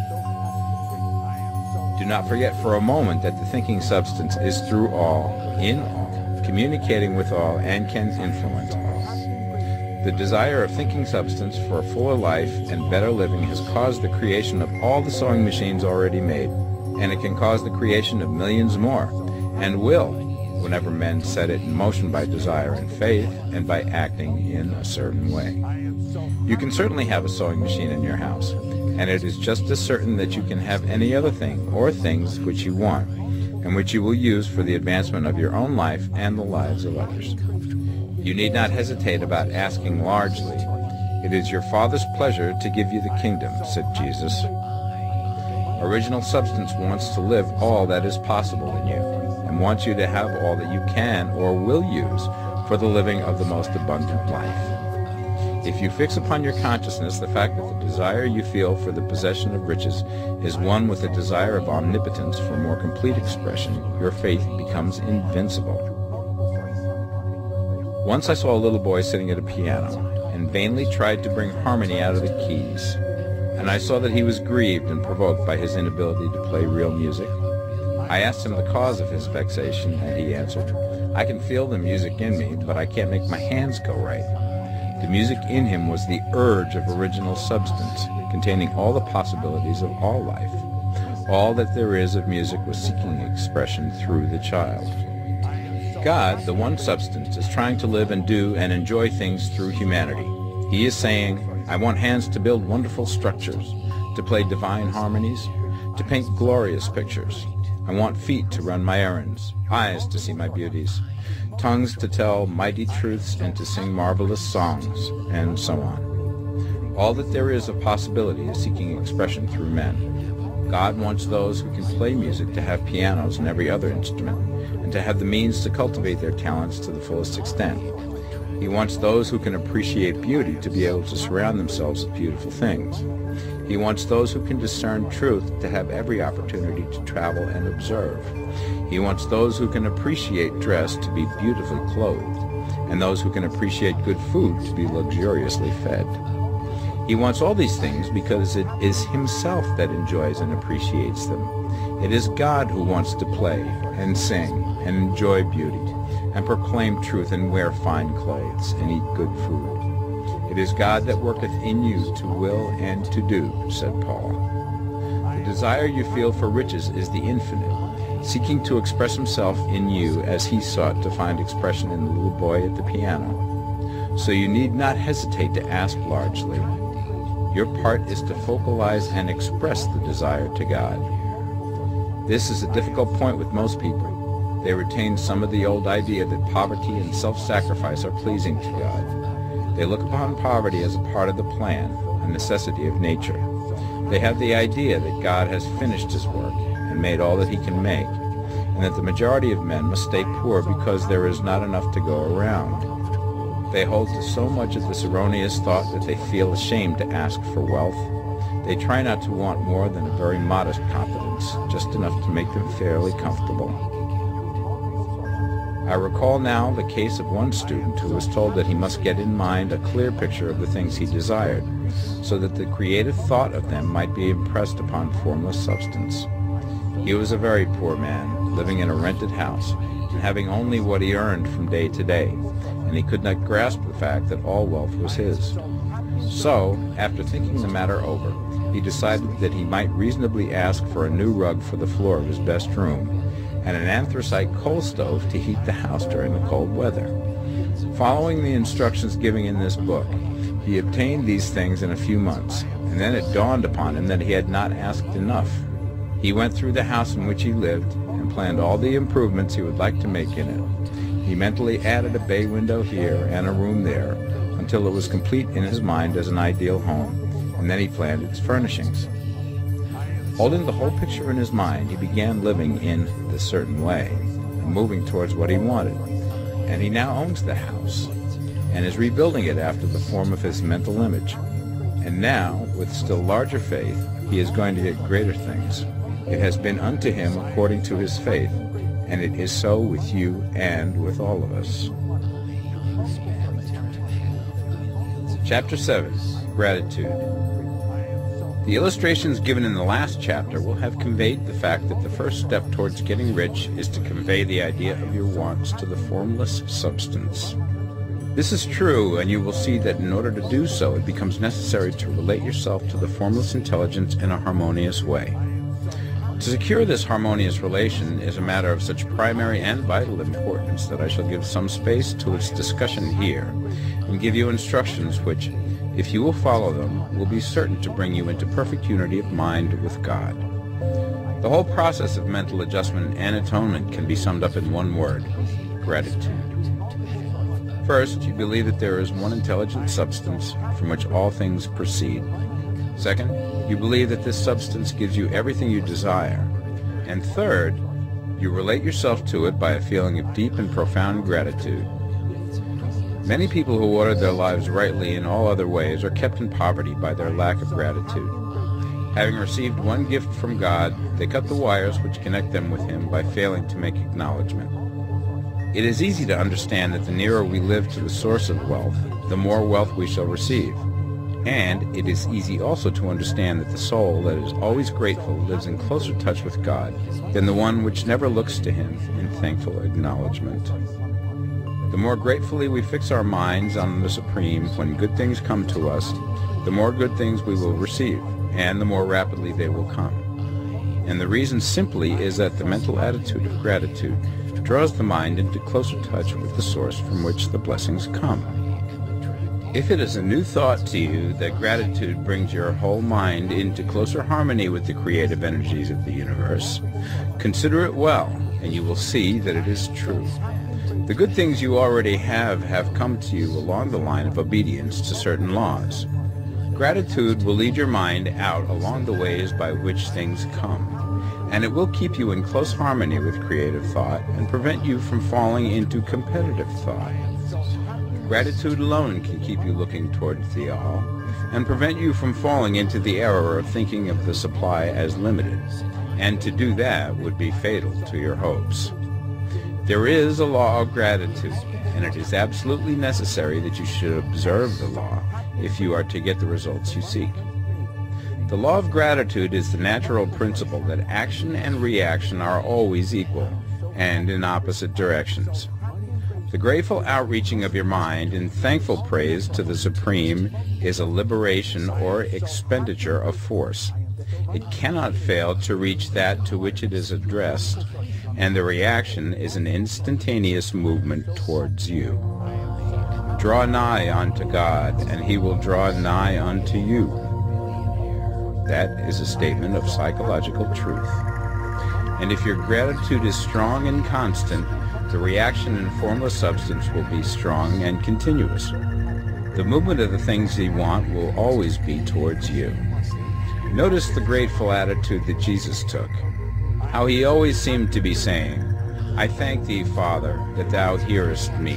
Do not forget for a moment that the thinking substance is through all, in all, communicating with all, and can influence all. The desire of thinking substance for a fuller life and better living has caused the creation of all the sewing machines already made, and it can cause the creation of millions more, and will, whenever men set it in motion by desire and faith, and by acting in a certain way. You can certainly have a sewing machine in your house, and it is just as certain that you can have any other thing or things which you want, and which you will use for the advancement of your own life and the lives of others. You need not hesitate about asking largely. It is your Father's pleasure to give you the kingdom, said Jesus. Original substance wants to live all that is possible in you, and wants you to have all that you can or will use for the living of the most abundant life. If you fix upon your consciousness the fact that the desire you feel for the possession of riches is one with the desire of omnipotence for more complete expression, your faith becomes invincible. Once I saw a little boy sitting at a piano, and vainly tried to bring harmony out of the keys, and I saw that he was grieved and provoked by his inability to play real music. I asked him the cause of his vexation, and he answered, "I can feel the music in me, but I can't make my hands go right." The music in him was the urge of original substance, containing all the possibilities of all life. All that there is of music was seeking expression through the child. God, the one substance, is trying to live and do and enjoy things through humanity. He is saying, I want hands to build wonderful structures, to play divine harmonies, to paint glorious pictures. I want feet to run my errands, eyes to see my beauties, tongues to tell mighty truths and to sing marvelous songs, and so on. All that there is of possibility is seeking expression through men. God wants those who can play music to have pianos and every other instrument, and to have the means to cultivate their talents to the fullest extent. He wants those who can appreciate beauty to be able to surround themselves with beautiful things. He wants those who can discern truth to have every opportunity to travel and observe. He wants those who can appreciate dress to be beautifully clothed, and those who can appreciate good food to be luxuriously fed. He wants all these things because it is himself that enjoys and appreciates them. It is God who wants to play and sing and enjoy beauty and proclaim truth and wear fine clothes and eat good food. It is God that worketh in you to will and to do, said Paul. The desire you feel for riches is the infinite, seeking to express himself in you as he sought to find expression in the little boy at the piano. So you need not hesitate to ask largely. Your part is to focalize and express the desire to God. This is a difficult point with most people. They retain some of the old idea that poverty and self-sacrifice are pleasing to God. They look upon poverty as a part of the plan, a necessity of nature. They have the idea that God has finished his work and made all that he can make, and that the majority of men must stay poor because there is not enough to go around. They hold to so much of this erroneous thought that they feel ashamed to ask for wealth. They try not to want more than a very modest competence, just enough to make them fairly comfortable. I recall now the case of one student who was told that he must get in mind a clear picture of the things he desired, so that the creative thought of them might be impressed upon formless substance. He was a very poor man, living in a rented house, and having only what he earned from day to day, and he could not grasp the fact that all wealth was his. So, after thinking the matter over, he decided that he might reasonably ask for a new rug for the floor of his best room, and an anthracite coal stove to heat the house during the cold weather. Following the instructions given in this book, he obtained these things in a few months, and then it dawned upon him that he had not asked enough. He went through the house in which he lived and planned all the improvements he would like to make in it. He mentally added a bay window here and a room there until it was complete in his mind as an ideal home, and then he planned its furnishings. Holding the whole picture in his mind, he began living in this certain way, and moving towards what he wanted. And he now owns the house, and is rebuilding it after the form of his mental image. And now, with still larger faith, he is going to get greater things. It has been unto him according to his faith, and it is so with you and with all of us. Chapter 7. Gratitude. The illustrations given in the last chapter will have conveyed the fact that the first step towards getting rich is to convey the idea of your wants to the formless substance. This is true, and you will see that in order to do so, it becomes necessary to relate yourself to the formless intelligence in a harmonious way. To secure this harmonious relation is a matter of such primary and vital importance that I shall give some space to its discussion here, and give you instructions which, if you will follow them, will be certain to bring you into perfect unity of mind with God. The whole process of mental adjustment and atonement can be summed up in one word: gratitude. First, you believe that there is one intelligent substance from which all things proceed. Second, you believe that this substance gives you everything you desire. And third, you relate yourself to it by a feeling of deep and profound gratitude. Many people who order their lives rightly in all other ways are kept in poverty by their lack of gratitude. Having received one gift from God, they cut the wires which connect them with Him by failing to make acknowledgement. It is easy to understand that the nearer we live to the source of wealth, the more wealth we shall receive. And it is easy also to understand that the soul that is always grateful lives in closer touch with God than the one which never looks to Him in thankful acknowledgement. The more gratefully we fix our minds on the Supreme when good things come to us, the more good things we will receive, and the more rapidly they will come. And the reason simply is that the mental attitude of gratitude draws the mind into closer touch with the source from which the blessings come. If it is a new thought to you that gratitude brings your whole mind into closer harmony with the creative energies of the universe, consider it well, and you will see that it is true. The good things you already have come to you along the line of obedience to certain laws. Gratitude will lead your mind out along the ways by which things come, and it will keep you in close harmony with creative thought and prevent you from falling into competitive thought. Gratitude alone can keep you looking towards the all and prevent you from falling into the error of thinking of the supply as limited, and to do that would be fatal to your hopes. There is a law of gratitude, and it is absolutely necessary that you should observe the law if you are to get the results you seek. The law of gratitude is the natural principle that action and reaction are always equal and in opposite directions. The grateful outreaching of your mind in thankful praise to the Supreme is a liberation or expenditure of force. It cannot fail to reach that to which it is addressed, and the reaction is an instantaneous movement towards you. Draw nigh unto God, and he will draw nigh unto you. That is a statement of psychological truth. And if your gratitude is strong and constant, the reaction in formless substance will be strong and continuous. The movement of the things you want will always be towards you. Notice the grateful attitude that Jesus took, how he always seemed to be saying, I thank thee, Father, that thou hearest me.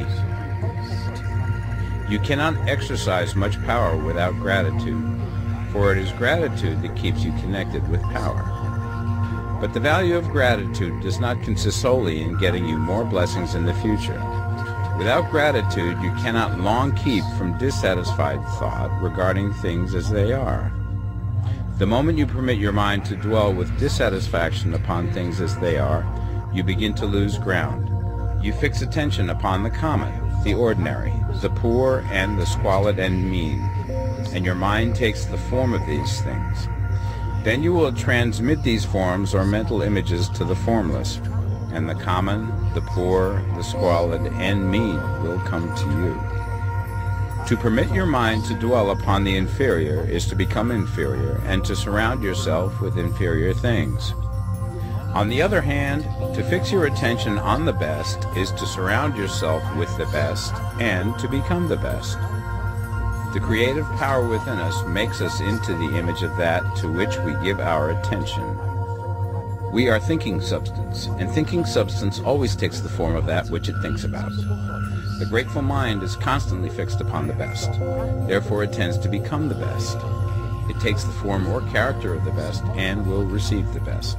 You cannot exercise much power without gratitude, for it is gratitude that keeps you connected with power. But the value of gratitude does not consist solely in getting you more blessings in the future. Without gratitude, you cannot long keep from dissatisfied thought regarding things as they are. The moment you permit your mind to dwell with dissatisfaction upon things as they are, you begin to lose ground. You fix attention upon the common, the ordinary, the poor and the squalid and mean, and your mind takes the form of these things. Then you will transmit these forms or mental images to the formless, and the common, the poor, the squalid, and mean will come to you. To permit your mind to dwell upon the inferior is to become inferior and to surround yourself with inferior things. On the other hand, to fix your attention on the best is to surround yourself with the best and to become the best. The creative power within us makes us into the image of that to which we give our attention. We are thinking substance, and thinking substance always takes the form of that which it thinks about. The grateful mind is constantly fixed upon the best. Therefore it tends to become the best. It takes the form or character of the best and will receive the best.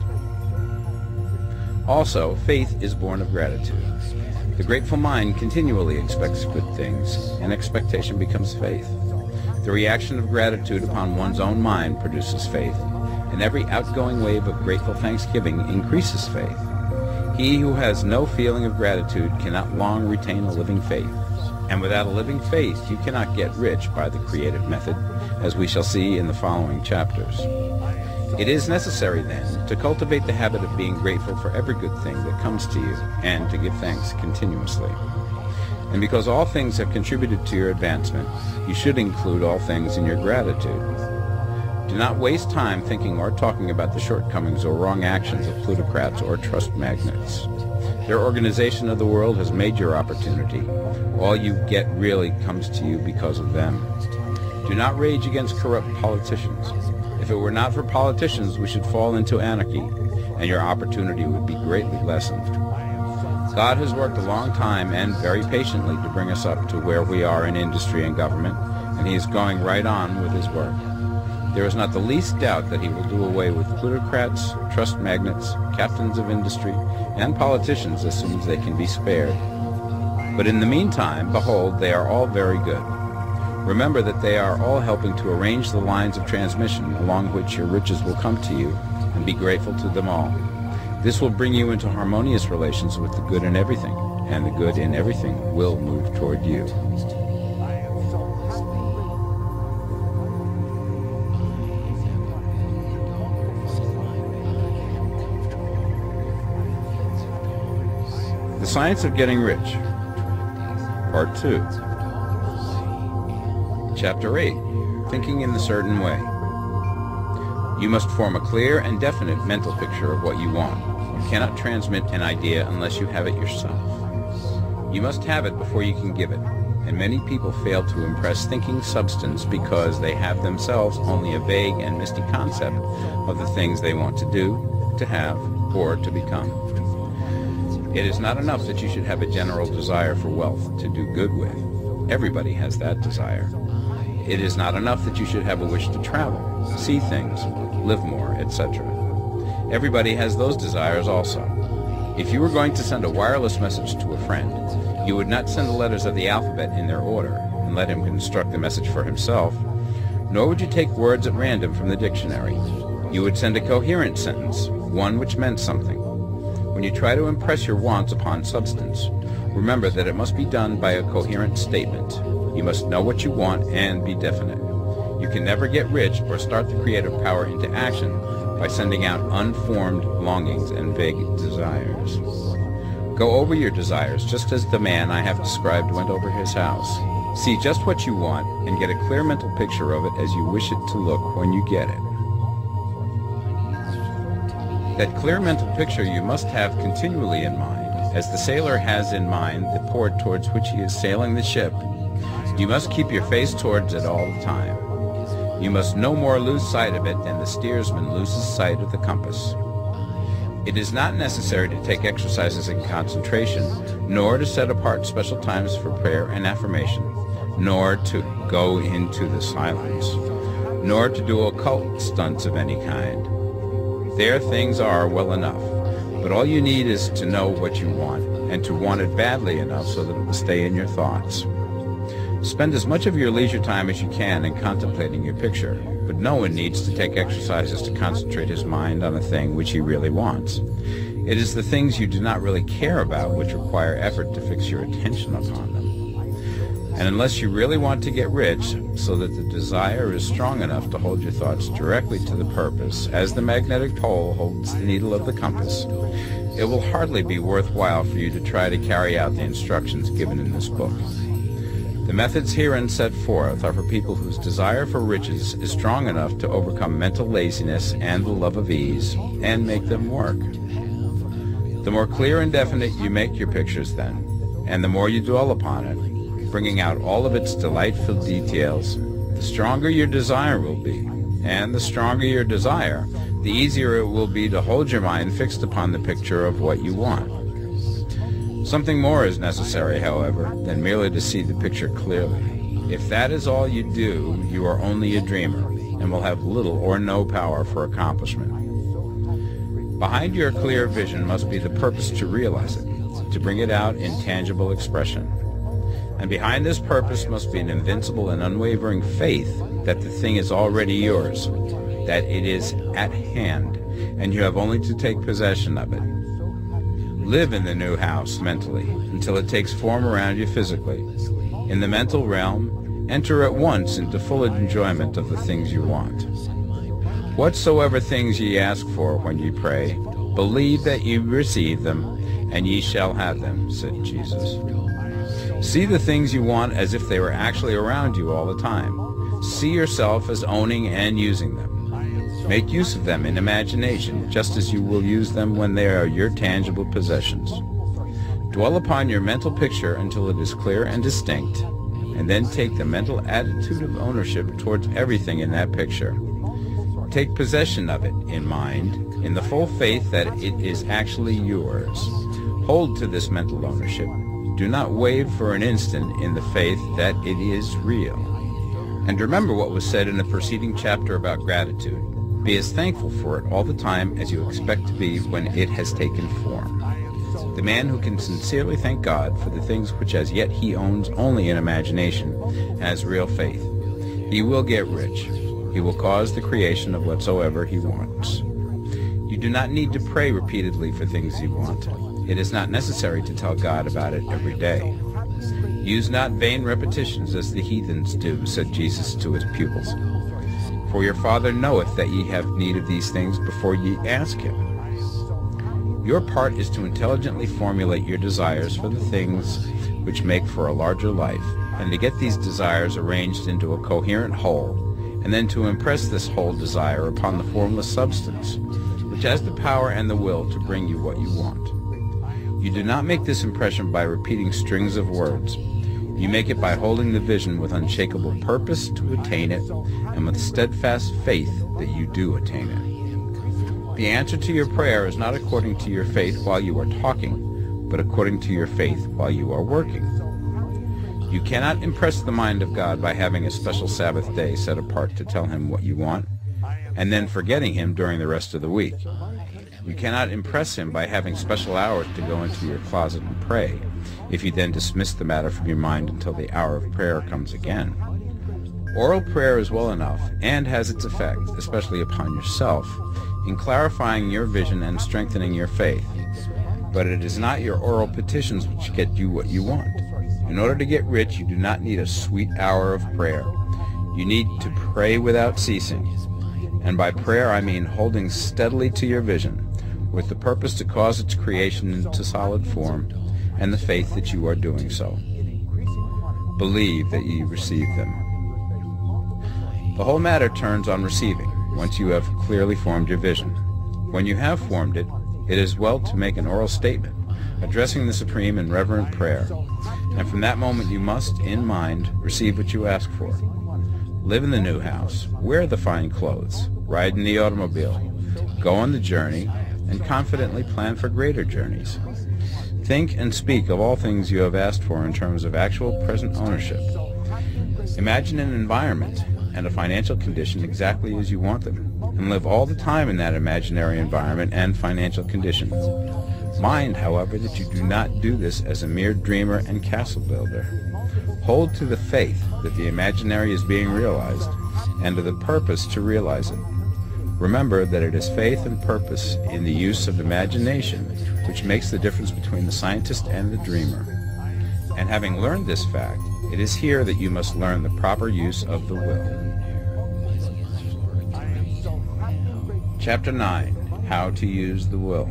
Also, faith is born of gratitude. The grateful mind continually expects good things, and expectation becomes faith. The reaction of gratitude upon one's own mind produces faith, and every outgoing wave of grateful thanksgiving increases faith. He who has no feeling of gratitude cannot long retain a living faith, and without a living faith you cannot get rich by the creative method, as we shall see in the following chapters. It is necessary, then, to cultivate the habit of being grateful for every good thing that comes to you, and to give thanks continuously. And because all things have contributed to your advancement, you should include all things in your gratitude. Do not waste time thinking or talking about the shortcomings or wrong actions of plutocrats or trust magnates. Their organization of the world has made your opportunity. All you get really comes to you because of them. Do not rage against corrupt politicians. If it were not for politicians, we should fall into anarchy, and your opportunity would be greatly lessened. God has worked a long time and very patiently to bring us up to where we are in industry and government, and he is going right on with his work. There is not the least doubt that he will do away with plutocrats, trust magnates, captains of industry, and politicians as soon as they can be spared. But in the meantime, behold, they are all very good. Remember that they are all helping to arrange the lines of transmission along which your riches will come to you, and be grateful to them all. This will bring you into harmonious relations with the good in everything, and the good in everything will move toward you. The Science of Getting Rich, Part 2. Chapter 8. Thinking in a certain way. You must form a clear and definite mental picture of what you want. You cannot transmit an idea unless you have it yourself. You must have it before you can give it, and many people fail to impress thinking substance because they have themselves only a vague and misty concept of the things they want to do, to have, or to become. It is not enough that you should have a general desire for wealth to do good with. Everybody has that desire. It is not enough that you should have a wish to travel, see things, live more, etc. Everybody has those desires also. If you were going to send a wireless message to a friend, you would not send the letters of the alphabet in their order and let him construct the message for himself, nor would you take words at random from the dictionary. You would send a coherent sentence, one which meant something. When you try to impress your wants upon substance, remember that it must be done by a coherent statement. You must know what you want and be definite. You can never get rich or start the creative power into action by sending out unformed longings and vague desires. Go over your desires just as the man I have described went over his house. See just what you want and get a clear mental picture of it as you wish it to look when you get it. That clear mental picture you must have continually in mind, as the sailor has in mind the port towards which he is sailing the ship. You must keep your face towards it all the time. You must no more lose sight of it than the steersman loses sight of the compass. It is not necessary to take exercises in concentration, nor to set apart special times for prayer and affirmation, nor to go into the silence, nor to do occult stunts of any kind. There things are well enough, but all you need is to know what you want, and to want it badly enough so that it will stay in your thoughts. Spend as much of your leisure time as you can in contemplating your picture, but no one needs to take exercises to concentrate his mind on a thing which he really wants. It is the things you do not really care about which require effort to fix your attention upon them. And unless you really want to get rich, so that the desire is strong enough to hold your thoughts directly to the purpose, as the magnetic pole holds the needle of the compass, it will hardly be worthwhile for you to try to carry out the instructions given in this book. The methods herein set forth are for people whose desire for riches is strong enough to overcome mental laziness and the love of ease, and make them work. The more clear and definite you make your pictures then, and the more you dwell upon it, bringing out all of its delightful details, the stronger your desire will be, and the stronger your desire, the easier it will be to hold your mind fixed upon the picture of what you want. Something more is necessary, however, than merely to see the picture clearly. If that is all you do, you are only a dreamer, and will have little or no power for accomplishment. Behind your clear vision must be the purpose to realize it, to bring it out in tangible expression. And behind this purpose must be an invincible and unwavering faith that the thing is already yours, that it is at hand, and you have only to take possession of it. Live in the new house mentally until it takes form around you physically. In the mental realm, enter at once into full enjoyment of the things you want. Whatsoever things ye ask for when ye pray, believe that ye receive them, and ye shall have them, said Jesus. See the things you want as if they were actually around you all the time. See yourself as owning and using them. Make use of them in imagination, just as you will use them when they are your tangible possessions. Dwell upon your mental picture until it is clear and distinct, and then take the mental attitude of ownership towards everything in that picture. Take possession of it in mind, in the full faith that it is actually yours. Hold to this mental ownership. Do not waver for an instant in the faith that it is real. And remember what was said in the preceding chapter about gratitude. Be as thankful for it all the time as you expect to be when it has taken form. The man who can sincerely thank God for the things which as yet he owns only in imagination has real faith. He will get rich. He will cause the creation of whatsoever he wants. You do not need to pray repeatedly for things you want. It is not necessary to tell God about it every day. Use not vain repetitions as the heathens do, said Jesus to his pupils. For your Father knoweth that ye have need of these things before ye ask him. Your part is to intelligently formulate your desires for the things which make for a larger life, and to get these desires arranged into a coherent whole, and then to impress this whole desire upon the formless substance, which has the power and the will to bring you what you want. You do not make this impression by repeating strings of words. You make it by holding the vision with unshakable purpose to attain it, and with steadfast faith that you do attain it. The answer to your prayer is not according to your faith while you are talking, but according to your faith while you are working. You cannot impress the mind of God by having a special Sabbath day set apart to tell him what you want, and then forgetting him during the rest of the week. You cannot impress him by having special hours to go into your closet and pray, if you then dismiss the matter from your mind until the hour of prayer comes again. Oral prayer is well enough, and has its effect, especially upon yourself, in clarifying your vision and strengthening your faith. But it is not your oral petitions which get you what you want. In order to get rich, you do not need a sweet hour of prayer. You need to pray without ceasing. And by prayer I mean holding steadily to your vision, with the purpose to cause its creation into solid form, and the faith that you are doing so. Believe that ye receive them. The whole matter turns on receiving, once you have clearly formed your vision. When you have formed it, it is well to make an oral statement, addressing the Supreme in reverent prayer, and from that moment you must, in mind, receive what you ask for. Live in the new house, wear the fine clothes, ride in the automobile, go on the journey, and confidently plan for greater journeys. Think and speak of all things you have asked for in terms of actual present ownership. Imagine an environment and a financial condition exactly as you want them, and live all the time in that imaginary environment and financial condition. Mind, however, that you do not do this as a mere dreamer and castle builder. Hold to the faith that the imaginary is being realized, and to the purpose to realize it. Remember that it is faith and purpose in the use of imagination which makes the difference between the scientist and the dreamer. And having learned this fact, it is here that you must learn the proper use of the will. Chapter 9. How to use the will.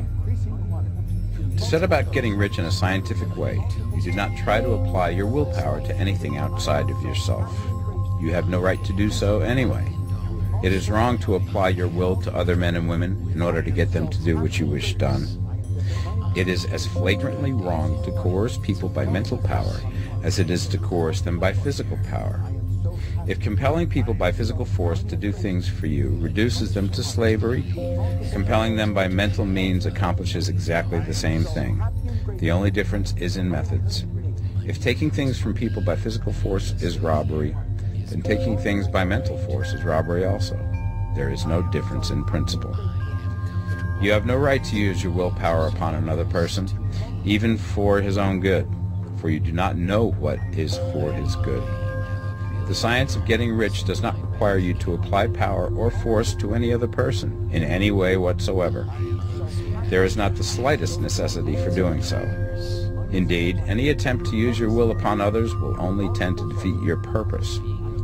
To set about getting rich in a scientific way, you do not try to apply your willpower to anything outside of yourself. You have no right to do so anyway. It is wrong to apply your will to other men and women in order to get them to do what you wish done. It is as flagrantly wrong to coerce people by mental power as it is to coerce them by physical power. If compelling people by physical force to do things for you reduces them to slavery, compelling them by mental means accomplishes exactly the same thing. The only difference is in methods. If taking things from people by physical force is robbery, then taking things by mental force is robbery also. There is no difference in principle. You have no right to use your willpower upon another person, even for his own good, for you do not know what is for his good. The science of getting rich does not require you to apply power or force to any other person in any way whatsoever. There is not the slightest necessity for doing so. Indeed, any attempt to use your will upon others will only tend to defeat your purpose.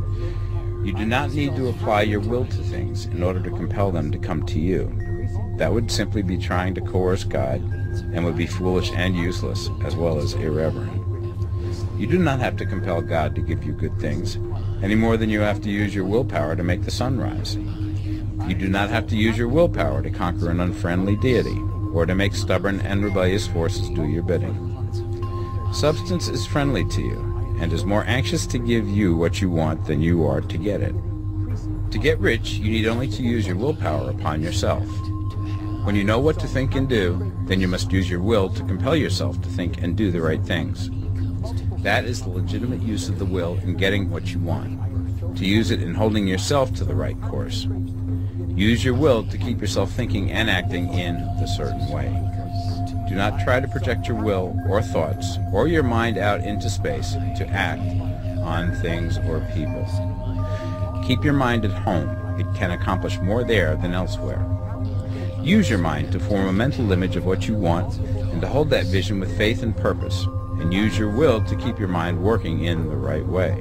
You do not need to apply your will to things in order to compel them to come to you. That would simply be trying to coerce God, and would be foolish and useless, as well as irreverent. You do not have to compel God to give you good things, any more than you have to use your willpower to make the sun rise. You do not have to use your willpower to conquer an unfriendly deity, or to make stubborn and rebellious forces do your bidding. Substance is friendly to you, and is more anxious to give you what you want than you are to get it. To get rich, you need only to use your willpower upon yourself. When you know what to think and do, then you must use your will to compel yourself to think and do the right things. That is the legitimate use of the will in getting what you want, to use it in holding yourself to the right course. Use your will to keep yourself thinking and acting in the certain way. Do not try to project your will or thoughts or your mind out into space to act on things or people. Keep your mind at home. It can accomplish more there than elsewhere. Use your mind to form a mental image of what you want and to hold that vision with faith and purpose, and use your will to keep your mind working in the right way.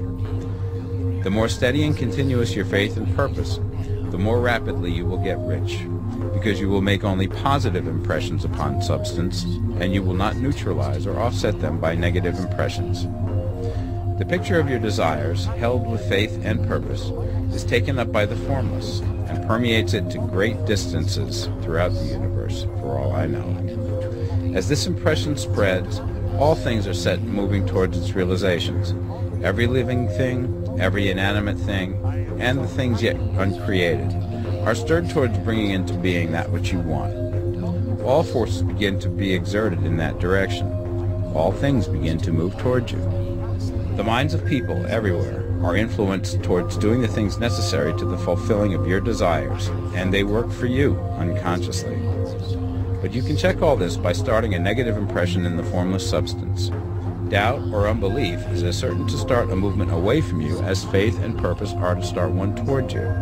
The more steady and continuous your faith and purpose, the more rapidly you will get rich, because you will make only positive impressions upon substance, and you will not neutralize or offset them by negative impressions. The picture of your desires, held with faith and purpose, is taken up by the formless and permeates it to great distances throughout the universe, for all I know. As this impression spreads, all things are set moving towards its realizations. Every living thing, every inanimate thing, and the things yet uncreated are stirred towards bringing into being that which you want. All forces begin to be exerted in that direction. All things begin to move towards you. The minds of people everywhere are influenced towards doing the things necessary to the fulfilling of your desires, and they work for you unconsciously. But you can check all this by starting a negative impression in the formless substance. Doubt or unbelief is as certain to start a movement away from you as faith and purpose are to start one towards you.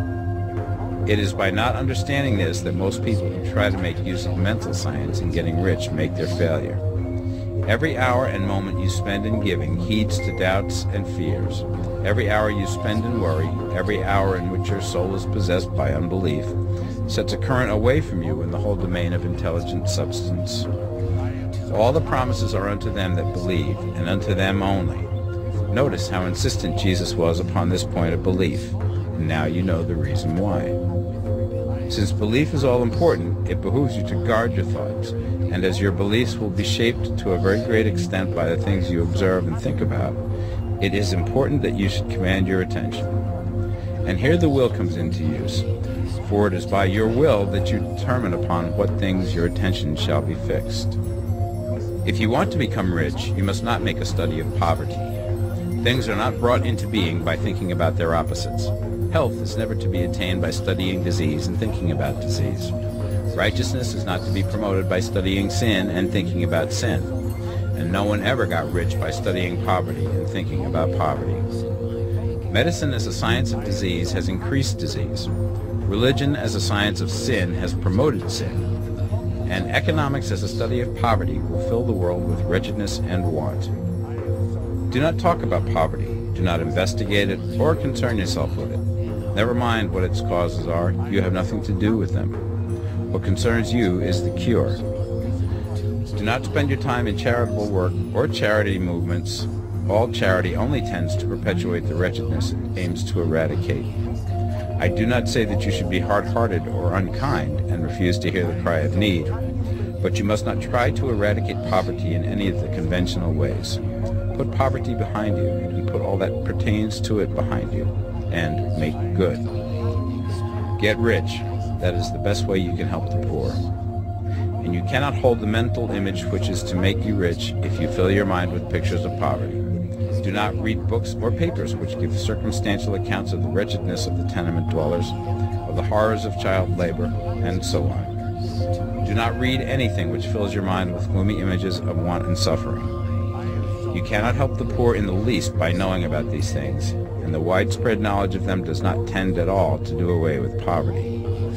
It is by not understanding this that most people who try to make use of mental science in getting rich make their failure. Every hour and moment you spend in giving heeds to doubts and fears. Every hour you spend in worry, every hour in which your soul is possessed by unbelief, sets a current away from you in the whole domain of intelligent substance. All the promises are unto them that believe, and unto them only. Notice how insistent Jesus was upon this point of belief, and now you know the reason why. Since belief is all important, it behooves you to guard your thoughts, and as your beliefs will be shaped to a very great extent by the things you observe and think about, it is important that you should command your attention. And here the will comes into use, for it is by your will that you determine upon what things your attention shall be fixed. If you want to become rich, you must not make a study of poverty. Things are not brought into being by thinking about their opposites. Health is never to be attained by studying disease and thinking about disease. Righteousness is not to be promoted by studying sin and thinking about sin. And no one ever got rich by studying poverty and thinking about poverty. Medicine as a science of disease has increased disease. Religion as a science of sin has promoted sin. And economics as a study of poverty will fill the world with wretchedness and want. Do not talk about poverty. Do not investigate it or concern yourself with it. Never mind what its causes are. You have nothing to do with them. What concerns you is the cure. Do not spend your time in charitable work or charity movements. All charity only tends to perpetuate the wretchedness it aims to eradicate. I do not say that you should be hard-hearted or unkind and refuse to hear the cry of need, but you must not try to eradicate poverty in any of the conventional ways. Put poverty behind you and put all that pertains to it behind you, and make good. Get rich. That is the best way you can help the poor. And you cannot hold the mental image which is to make you rich if you fill your mind with pictures of poverty. Do not read books or papers which give circumstantial accounts of the wretchedness of the tenement dwellers, of the horrors of child labor, and so on. Do not read anything which fills your mind with gloomy images of want and suffering. You cannot help the poor in the least by knowing about these things, and the widespread knowledge of them does not tend at all to do away with poverty.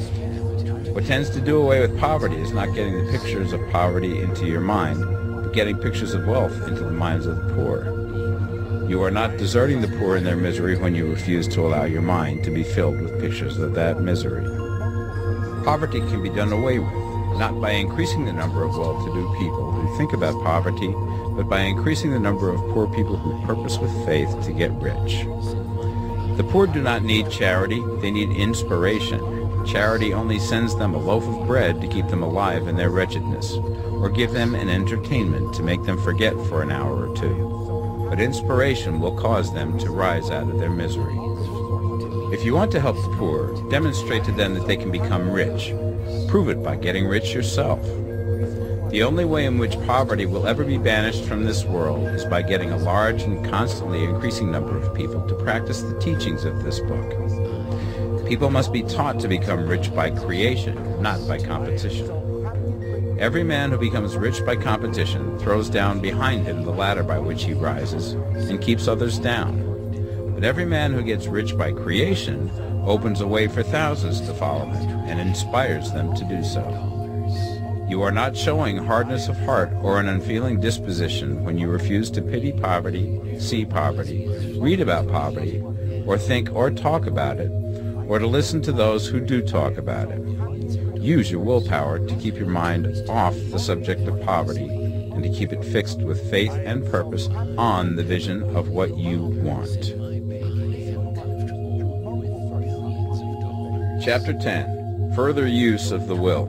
What tends to do away with poverty is not getting the pictures of poverty into your mind, but getting pictures of wealth into the minds of the poor. You are not deserting the poor in their misery when you refuse to allow your mind to be filled with pictures of that misery. Poverty can be done away with, not by increasing the number of well-to-do people who think about poverty, but by increasing the number of poor people who purpose with faith to get rich. The poor do not need charity, they need inspiration. Charity only sends them a loaf of bread to keep them alive in their wretchedness, or give them an entertainment to make them forget for an hour or two. But inspiration will cause them to rise out of their misery. If you want to help the poor, demonstrate to them that they can become rich. Prove it by getting rich yourself. The only way in which poverty will ever be banished from this world is by getting a large and constantly increasing number of people to practice the teachings of this book. People must be taught to become rich by creation, not by competition. Every man who becomes rich by competition throws down behind him the ladder by which he rises and keeps others down. But every man who gets rich by creation opens a way for thousands to follow him and inspires them to do so. You are not showing hardness of heart or an unfeeling disposition when you refuse to pity poverty, see poverty, read about poverty, or think or talk about it, or to listen to those who do talk about it. Use your willpower to keep your mind off the subject of poverty and to keep it fixed with faith and purpose on the vision of what you want. Chapter 10. Further use of the will.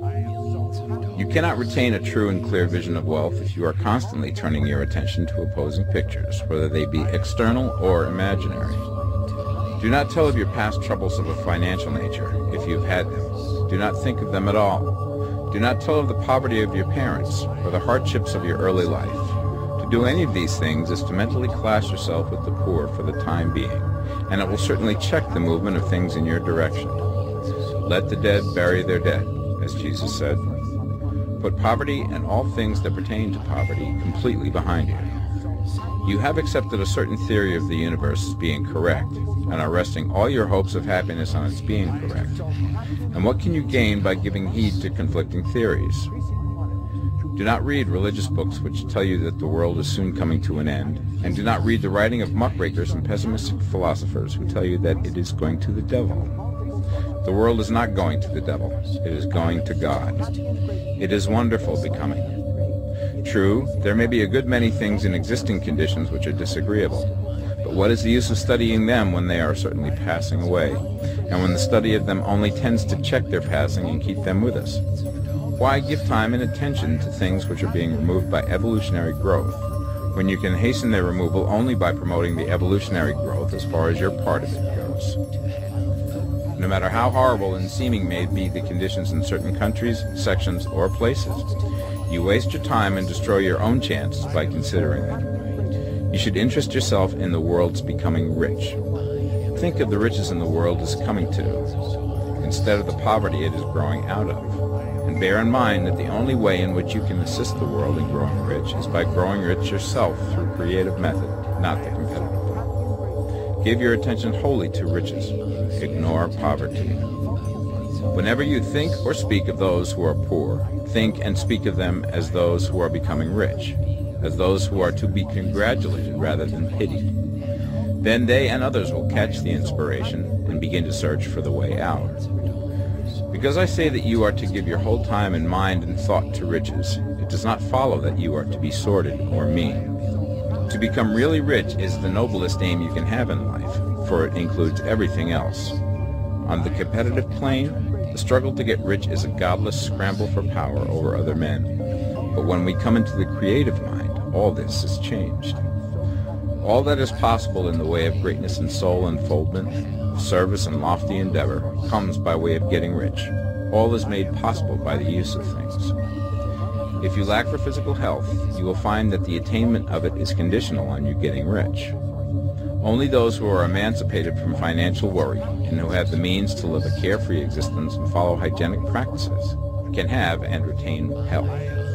You cannot retain a true and clear vision of wealth if you are constantly turning your attention to opposing pictures, whether they be external or imaginary. Do not tell of your past troubles of a financial nature, if you have had them. Do not think of them at all. Do not tell of the poverty of your parents, or the hardships of your early life. To do any of these things is to mentally class yourself with the poor for the time being, and it will certainly check the movement of things in your direction. Let the dead bury their dead, as Jesus said. Put poverty and all things that pertain to poverty completely behind you. You have accepted a certain theory of the universe as being correct, and are resting all your hopes of happiness on its being correct. And what can you gain by giving heed to conflicting theories? Do not read religious books which tell you that the world is soon coming to an end, and do not read the writing of muckrakers and pessimistic philosophers who tell you that it is going to the devil. The world is not going to the devil, it is going to God. It is wonderful becoming. True, there may be a good many things in existing conditions which are disagreeable, but what is the use of studying them when they are certainly passing away, and when the study of them only tends to check their passing and keep them with us? Why give time and attention to things which are being removed by evolutionary growth, when you can hasten their removal only by promoting the evolutionary growth as far as your part of it goes? No matter how horrible and seeming may be the conditions in certain countries, sections, or places, you waste your time and destroy your own chances by considering them. You should interest yourself in the world's becoming rich. Think of the riches in the world as coming to, instead of the poverty it is growing out of. And bear in mind that the only way in which you can assist the world in growing rich is by growing rich yourself through creative method, not the competitive one. Give your attention wholly to riches. Ignore poverty. Whenever you think or speak of those who are poor, think and speak of them as those who are becoming rich, as those who are to be congratulated rather than pitied. Then they and others will catch the inspiration and begin to search for the way out. Because I say that you are to give your whole time and mind and thought to riches, it does not follow that you are to be sordid or mean. To become really rich is the noblest aim you can have in life, for it includes everything else. On the competitive plane, the struggle to get rich is a godless scramble for power over other men. But when we come into the creative mind, all this is changed. All that is possible in the way of greatness and soul unfoldment, of service and lofty endeavor, comes by way of getting rich. All is made possible by the use of things. If you lack for physical health, you will find that the attainment of it is conditional on you getting rich. Only those who are emancipated from financial worry and who have the means to live a carefree existence and follow hygienic practices can have and retain health.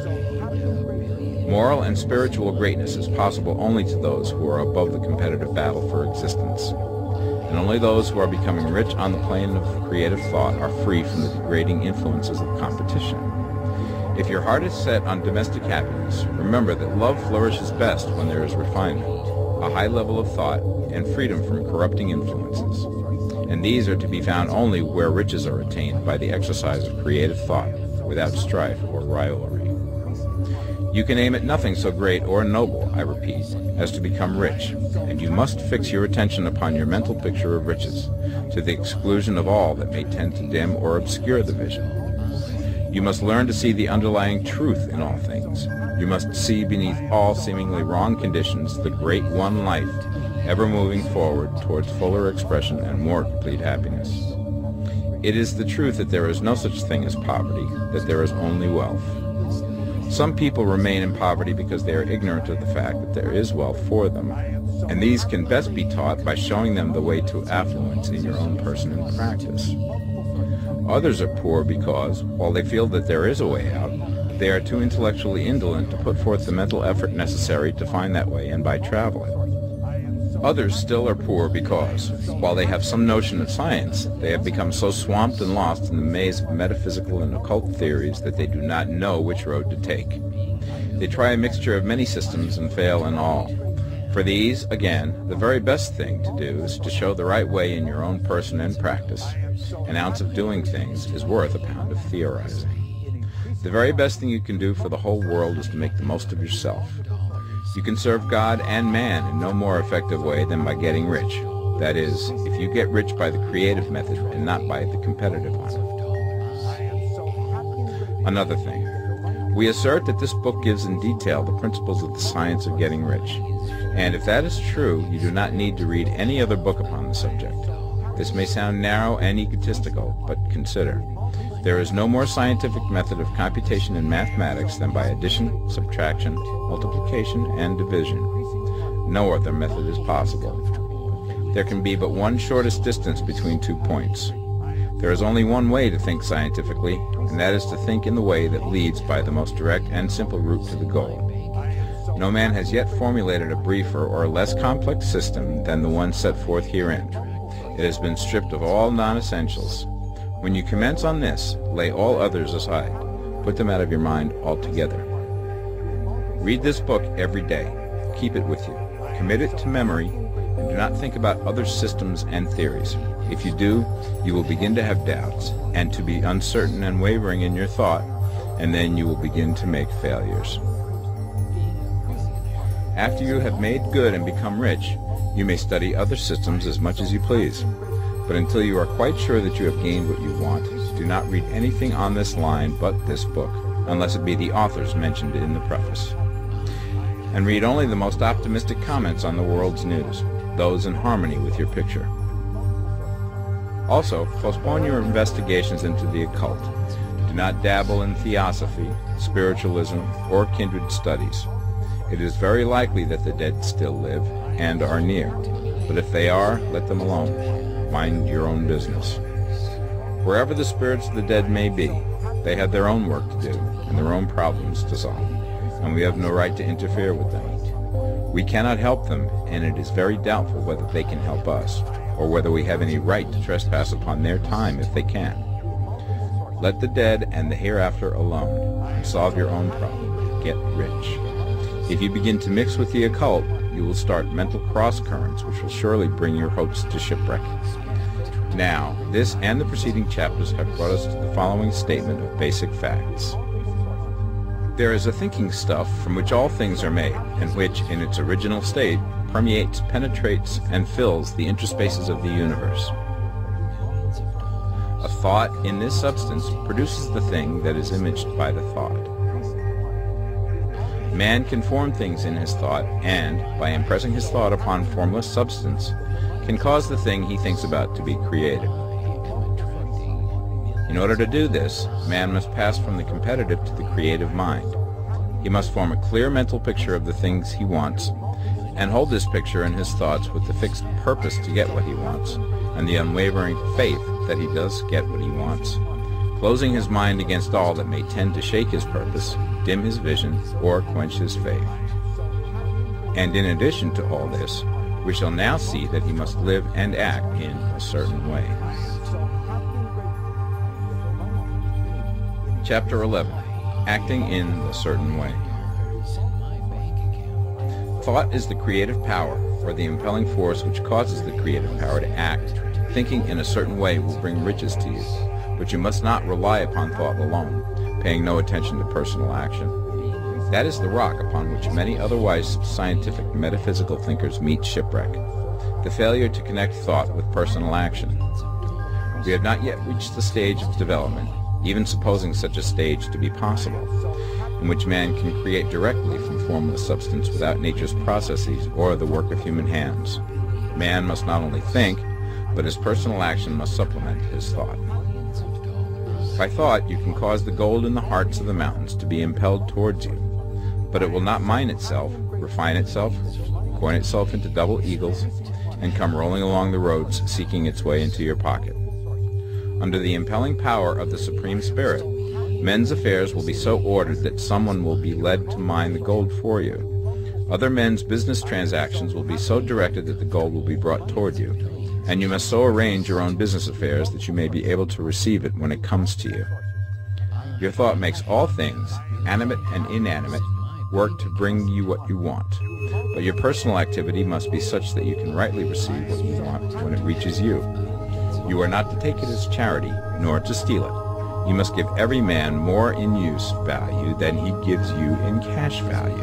Moral and spiritual greatness is possible only to those who are above the competitive battle for existence, and only those who are becoming rich on the plane of creative thought are free from the degrading influences of competition. If your heart is set on domestic happiness, remember that love flourishes best when there is refinement, a high level of thought, and freedom from corrupting influences. And these are to be found only where riches are attained by the exercise of creative thought, without strife or rivalry. You can aim at nothing so great or noble, I repeat, as to become rich, and you must fix your attention upon your mental picture of riches, to the exclusion of all that may tend to dim or obscure the vision. You must learn to see the underlying truth in all things. You must see beneath all seemingly wrong conditions the great one life, ever moving forward towards fuller expression and more complete happiness. It is the truth that there is no such thing as poverty, that there is only wealth. Some people remain in poverty because they are ignorant of the fact that there is wealth for them, and these can best be taught by showing them the way to affluence in your own person and practice. Others are poor because, while they feel that there is a way out, they are too intellectually indolent to put forth the mental effort necessary to find that way and by traveling. Others still are poor because, while they have some notion of science, they have become so swamped and lost in the maze of metaphysical and occult theories that they do not know which road to take. They try a mixture of many systems and fail in all. For these, again, the very best thing to do is to show the right way in your own person and practice. An ounce of doing things is worth a pound of theorizing. The very best thing you can do for the whole world is to make the most of yourself. You can serve God and man in no more effective way than by getting rich. That is, if you get rich by the creative method and not by the competitive one. Another thing. We assert that this book gives in detail the principles of the science of getting rich. And if that is true, you do not need to read any other book upon the subject. This may sound narrow and egotistical, but consider. There is no more scientific method of computation in mathematics than by addition, subtraction, multiplication, and division. No other method is possible. There can be but one shortest distance between 2 points. There is only one way to think scientifically, and that is to think in the way that leads by the most direct and simple route to the goal. No man has yet formulated a briefer or less complex system than the one set forth herein. It has been stripped of all non-essentials. When you commence on this, lay all others aside. Put them out of your mind altogether. Read this book every day. Keep it with you. Commit it to memory, and do not think about other systems and theories. If you do, you will begin to have doubts, and to be uncertain and wavering in your thought, and then you will begin to make failures. After you have made good and become rich, you may study other systems as much as you please. But until you are quite sure that you have gained what you want, do not read anything on this line but this book, unless it be the authors mentioned in the preface. And read only the most optimistic comments on the world's news, those in harmony with your picture. Also, postpone your investigations into the occult. Do not dabble in theosophy, spiritualism, or kindred studies. It is very likely that the dead still live and are near, but if they are, let them alone. Mind your own business. Wherever the spirits of the dead may be, they have their own work to do and their own problems to solve, and we have no right to interfere with them. We cannot help them, and it is very doubtful whether they can help us, or whether we have any right to trespass upon their time if they can. Let the dead and the hereafter alone, and solve your own problem. Get rich. If you begin to mix with the occult, you will start mental cross-currents which will surely bring your hopes to shipwreck. Now, this and the preceding chapters have brought us to the following statement of basic facts. There is a thinking stuff from which all things are made, and which, in its original state, permeates, penetrates, and fills the interspaces of the universe. A thought in this substance produces the thing that is imaged by the thought. Man can form things in his thought, and, by impressing his thought upon formless substance, can cause the thing he thinks about to be created. In order to do this, man must pass from the competitive to the creative mind. He must form a clear mental picture of the things he wants, and hold this picture in his thoughts with the fixed purpose to get what he wants, and the unwavering faith that he does get what he wants, closing his mind against all that may tend to shake his purpose, dim his vision, or quench his faith. And in addition to all this, we shall now see that he must live and act in a certain way. Chapter 11. Acting in a certain way. Thought is the creative power, or the impelling force which causes the creative power to act. Thinking in a certain way will bring riches to you, but you must not rely upon thought alone, paying no attention to personal action. That is the rock upon which many otherwise scientific metaphysical thinkers meet shipwreck, the failure to connect thought with personal action. We have not yet reached the stage of development, even supposing such a stage to be possible, in which man can create directly from formless substance without nature's processes or the work of human hands. Man must not only think, but his personal action must supplement his thought. By thought, you can cause the gold in the hearts of the mountains to be impelled towards you, but it will not mine itself, refine itself, coin itself into double eagles, and come rolling along the roads seeking its way into your pocket. Under the impelling power of the Supreme Spirit, men's affairs will be so ordered that someone will be led to mine the gold for you. Other men's business transactions will be so directed that the gold will be brought toward you, and you must so arrange your own business affairs that you may be able to receive it when it comes to you. Your thought makes all things, animate and inanimate, work to bring you what you want, but your personal activity must be such that you can rightly receive what you want when it reaches you. You are not to take it as charity, nor to steal it. You must give every man more in use value than he gives you in cash value.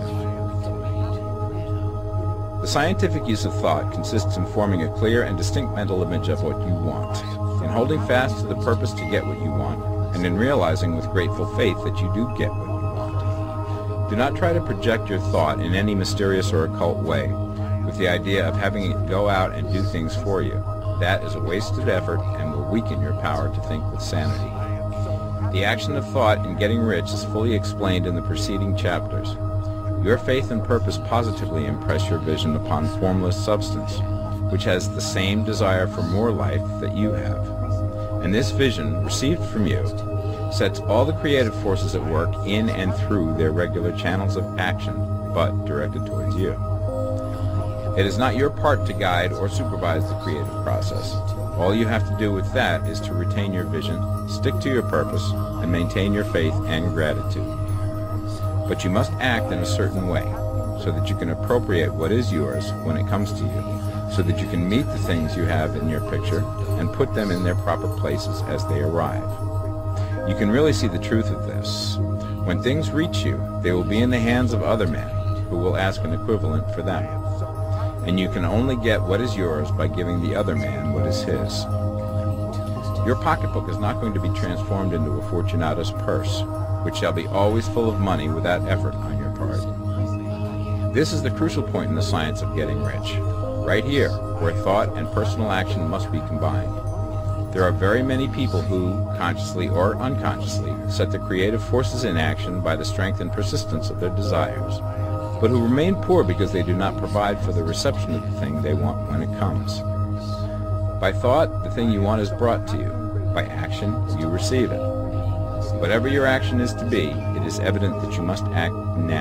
The scientific use of thought consists in forming a clear and distinct mental image of what you want, in holding fast to the purpose to get what you want, and in realizing with grateful faith that you do get what you want. Do not try to project your thought in any mysterious or occult way, with the idea of having it go out and do things for you. That is a wasted effort and will weaken your power to think with sanity. The action of thought in getting rich is fully explained in the preceding chapters. Your faith and purpose positively impress your vision upon formless substance, which has the same desire for more life that you have. And this vision, received from you, sets all the creative forces at work in and through their regular channels of action, but directed towards you. It is not your part to guide or supervise the creative process. All you have to do with that is to retain your vision, stick to your purpose, and maintain your faith and gratitude. But you must act in a certain way, so that you can appropriate what is yours when it comes to you, so that you can meet the things you have in your picture and put them in their proper places as they arrive. You can really see the truth of this. When things reach you, they will be in the hands of other men, who will ask an equivalent for them. And you can only get what is yours by giving the other man what is his. Your pocketbook is not going to be transformed into a Fortunato's purse, which shall be always full of money without effort on your part. This is the crucial point in the science of getting rich, right here, where thought and personal action must be combined. There are very many people who, consciously or unconsciously, set the creative forces in action by the strength and persistence of their desires, but who remain poor because they do not provide for the reception of the thing they want when it comes. By thought, the thing you want is brought to you. By action, you receive it. Whatever your action is to be, it is evident that you must act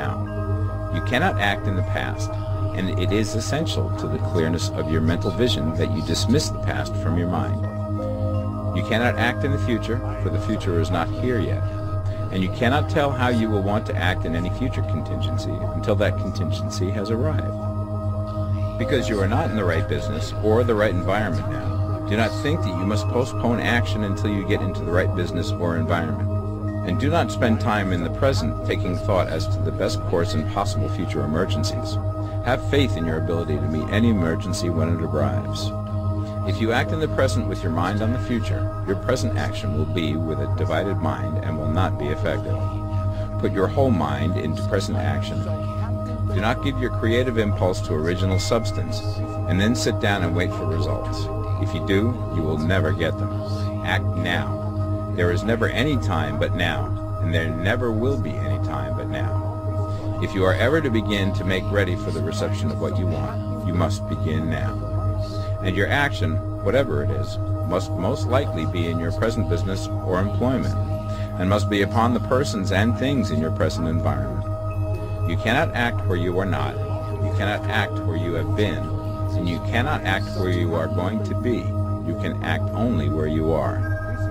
now. You cannot act in the past, and it is essential to the clearness of your mental vision that you dismiss the past from your mind. You cannot act in the future, for the future is not here yet. And you cannot tell how you will want to act in any future contingency until that contingency has arrived. Because you are not in the right business or the right environment now, do not think that you must postpone action until you get into the right business or environment. And do not spend time in the present taking thought as to the best course in possible future emergencies. Have faith in your ability to meet any emergency when it arrives. If you act in the present with your mind on the future, your present action will be with a divided mind and will not be effective. Put your whole mind into present action. Do not give your creative impulse to original substance, and then sit down and wait for results. If you do, you will never get them. Act now. There is never any time but now, and there never will be any time but now. If you are ever to begin to make ready for the reception of what you want, you must begin now. And your action, whatever it is, must most likely be in your present business or employment, and must be upon the persons and things in your present environment. You cannot act where you are not, you cannot act where you have been, and you cannot act where you are going to be. You can act only where you are.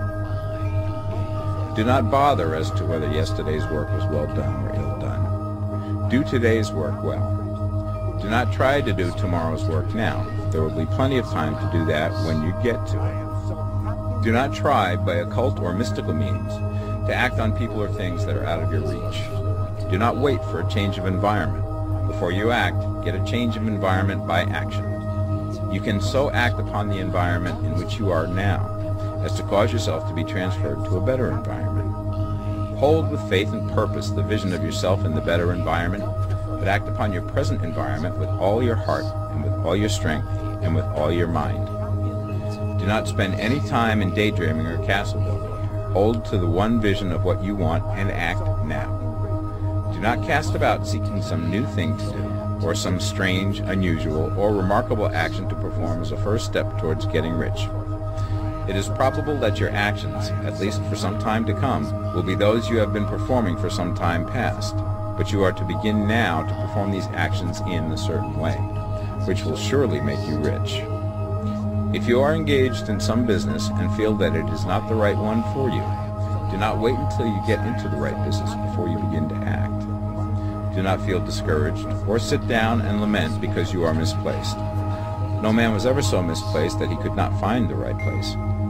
Do not bother as to whether yesterday's work was well done or ill done. Do today's work well. Do not try to do tomorrow's work now. There will be plenty of time to do that when you get to it. Do not try, by occult or mystical means, to act on people or things that are out of your reach. Do not wait for a change of environment. Before you act, get a change of environment by action. You can so act upon the environment in which you are now as to cause yourself to be transferred to a better environment. Hold with faith and purpose the vision of yourself in the better environment, but act upon your present environment with all your heart and with all your strength and with all your mind. Do not spend any time in daydreaming or castle building. Hold to the one vision of what you want and act now. Do not cast about seeking some new thing to do, or some strange, unusual, or remarkable action to perform as a first step towards getting rich. It is probable that your actions, at least for some time to come, will be those you have been performing for some time past, but you are to begin now to perform these actions in a certain way, which will surely make you rich. If you are engaged in some business and feel that it is not the right one for you, do not wait until you get into the right business before you begin to act. Do not feel discouraged or sit down and lament because you are misplaced. No man was ever so misplaced that he could not find the right place,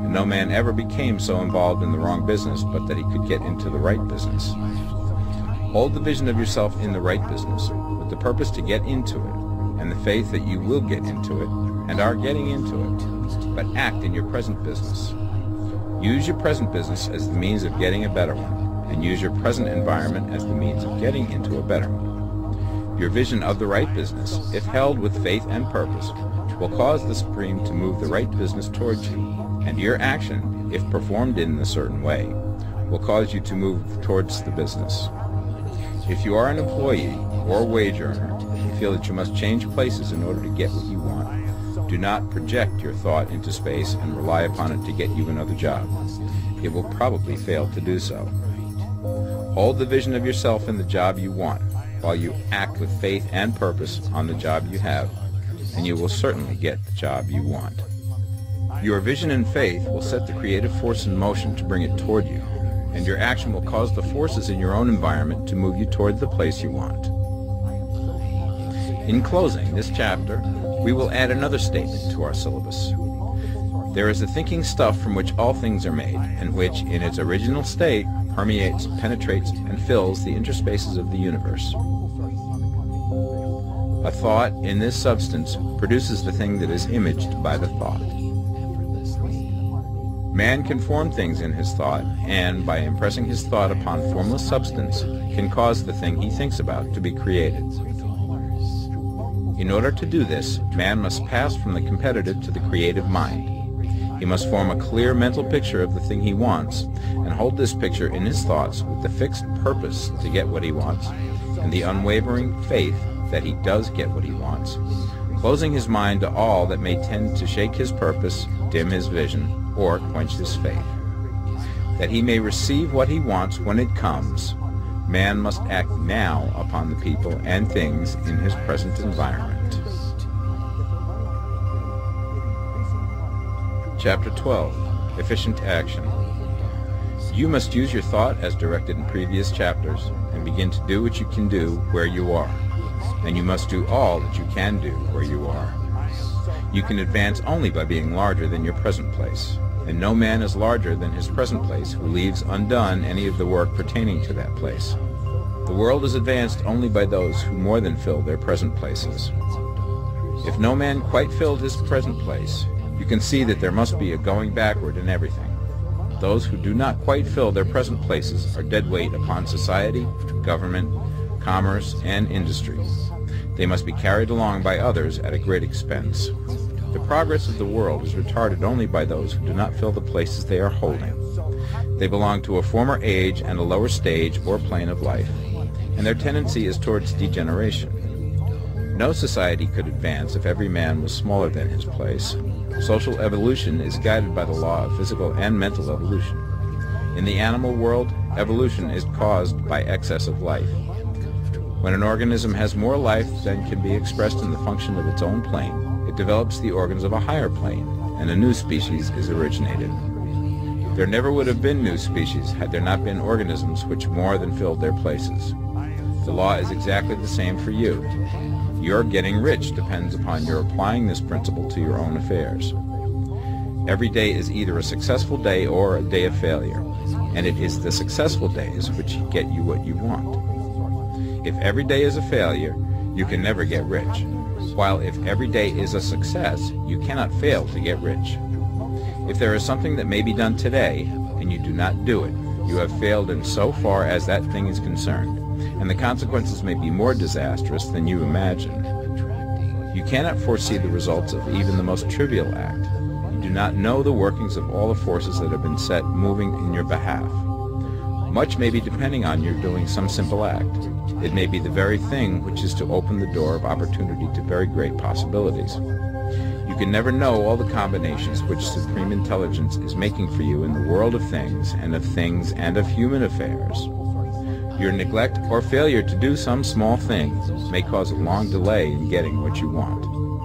No man ever became so involved in the wrong business but that he could get into the right business. Hold the vision of yourself in the right business, with the purpose to get into it, and the faith that you will get into it, and are getting into it, but act in your present business. Use your present business as the means of getting a better one, and use your present environment as the means of getting into a better one. Your vision of the right business, if held with faith and purpose, will cause the Supreme to move the right business towards you, and your action, if performed in a certain way, will cause you to move towards the business. If you are an employee or a wage earner and feel that you must change places in order to get what you want, do not project your thought into space and rely upon it to get you another job. It will probably fail to do so. Hold the vision of yourself in the job you want, while you act with faith and purpose on the job you have, and you will certainly get the job you want. Your vision and faith will set the creative force in motion to bring it toward you, and your action will cause the forces in your own environment to move you toward the place you want. In closing this chapter, we will add another statement to our syllabus. There is a thinking stuff from which all things are made, and which, in its original state, permeates, penetrates, and fills the interspaces of the universe. A thought in this substance produces the thing that is imaged by the thought. Man can form things in his thought, and by impressing his thought upon formless substance, can cause the thing he thinks about to be created. In order to do this, man must pass from the competitive to the creative mind. He must form a clear mental picture of the thing he wants, and hold this picture in his thoughts with the fixed purpose to get what he wants, and the unwavering faith that he does get what he wants, closing his mind to all that may tend to shake his purpose, dim his vision, or quench his faith. That he may receive what he wants when it comes, man must act now upon the people and things in his present environment. Chapter 12. Efficient Action. You must use your thought as directed in previous chapters, and begin to do what you can do where you are. And you must do all that you can do where you are. You can advance only by being larger than your present place, and no man is larger than his present place who leaves undone any of the work pertaining to that place. The world is advanced only by those who more than fill their present places. If no man quite filled his present place, you can see that there must be a going backward in everything. Those who do not quite fill their present places are dead weight upon society, government, commerce, and industry. They must be carried along by others at a great expense. The progress of the world is retarded only by those who do not fill the places they are holding. They belong to a former age and a lower stage or plane of life, and their tendency is towards degeneration. No society could advance if every man was smaller than his place. Social evolution is guided by the law of physical and mental evolution. In the animal world, evolution is caused by excess of life. When an organism has more life than can be expressed in the function of its own plane, it develops the organs of a higher plane, and a new species is originated. There never would have been new species had there not been organisms which more than filled their places. The law is exactly the same for you. Your getting rich depends upon your applying this principle to your own affairs. Every day is either a successful day or a day of failure, and it is the successful days which get you what you want. If every day is a failure, you can never get rich, while if every day is a success, you cannot fail to get rich. If there is something that may be done today, and you do not do it, you have failed in so far as that thing is concerned, and the consequences may be more disastrous than you imagine. You cannot foresee the results of even the most trivial act. You do not know the workings of all the forces that have been set moving in your behalf. Much may be depending on your doing some simple act. It may be the very thing which is to open the door of opportunity to very great possibilities. You can never know all the combinations which Supreme Intelligence is making for you in the world of things and of human affairs. Your neglect or failure to do some small thing may cause a long delay in getting what you want.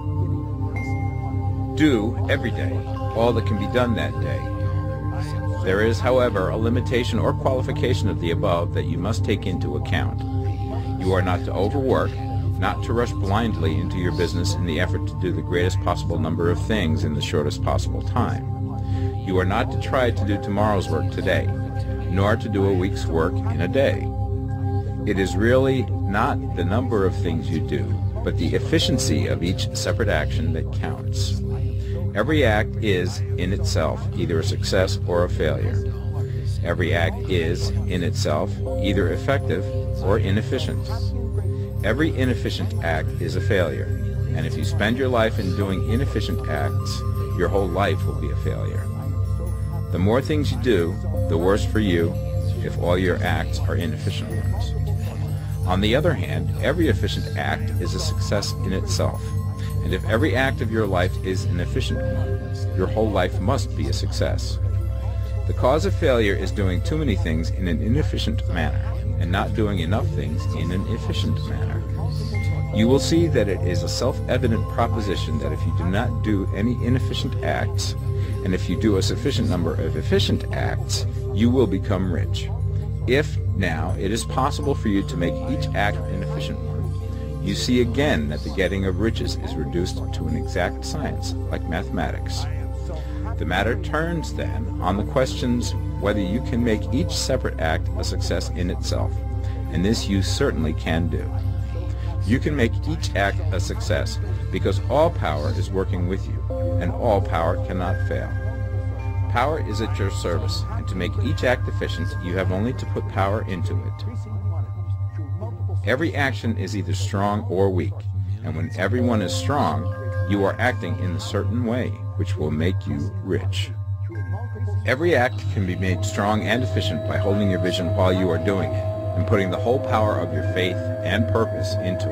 Do, every day, all that can be done that day. There is, however, a limitation or qualification of the above that you must take into account. You are not to overwork, not to rush blindly into your business in the effort to do the greatest possible number of things in the shortest possible time. You are not to try to do tomorrow's work today, nor to do a week's work in a day. It is really not the number of things you do, but the efficiency of each separate action that counts. Every act is, in itself, either a success or a failure. Every act is, in itself, either effective or inefficient. Every inefficient act is a failure, and if you spend your life in doing inefficient acts, your whole life will be a failure. The more things you do, the worse for you if all your acts are inefficient ones. On the other hand, every efficient act is a success in itself, and if every act of your life is an efficient one, your whole life must be a success. The cause of failure is doing too many things in an inefficient manner, and not doing enough things in an efficient manner. You will see that it is a self-evident proposition that if you do not do any inefficient acts, and if you do a sufficient number of efficient acts, you will become rich. If, now, it is possible for you to make each act an efficient one, you see again that the getting of riches is reduced to an exact science, like mathematics. The matter turns, then, on the questions whether you can make each separate act a success in itself, and this you certainly can do. You can make each act a success because all power is working with you, and all power cannot fail. Power is at your service, and to make each act efficient, you have only to put power into it. Every action is either strong or weak, and when everyone is strong, you are acting in a certain way, which will make you rich. Every act can be made strong and efficient by holding your vision while you are doing it, and putting the whole power of your faith and purpose into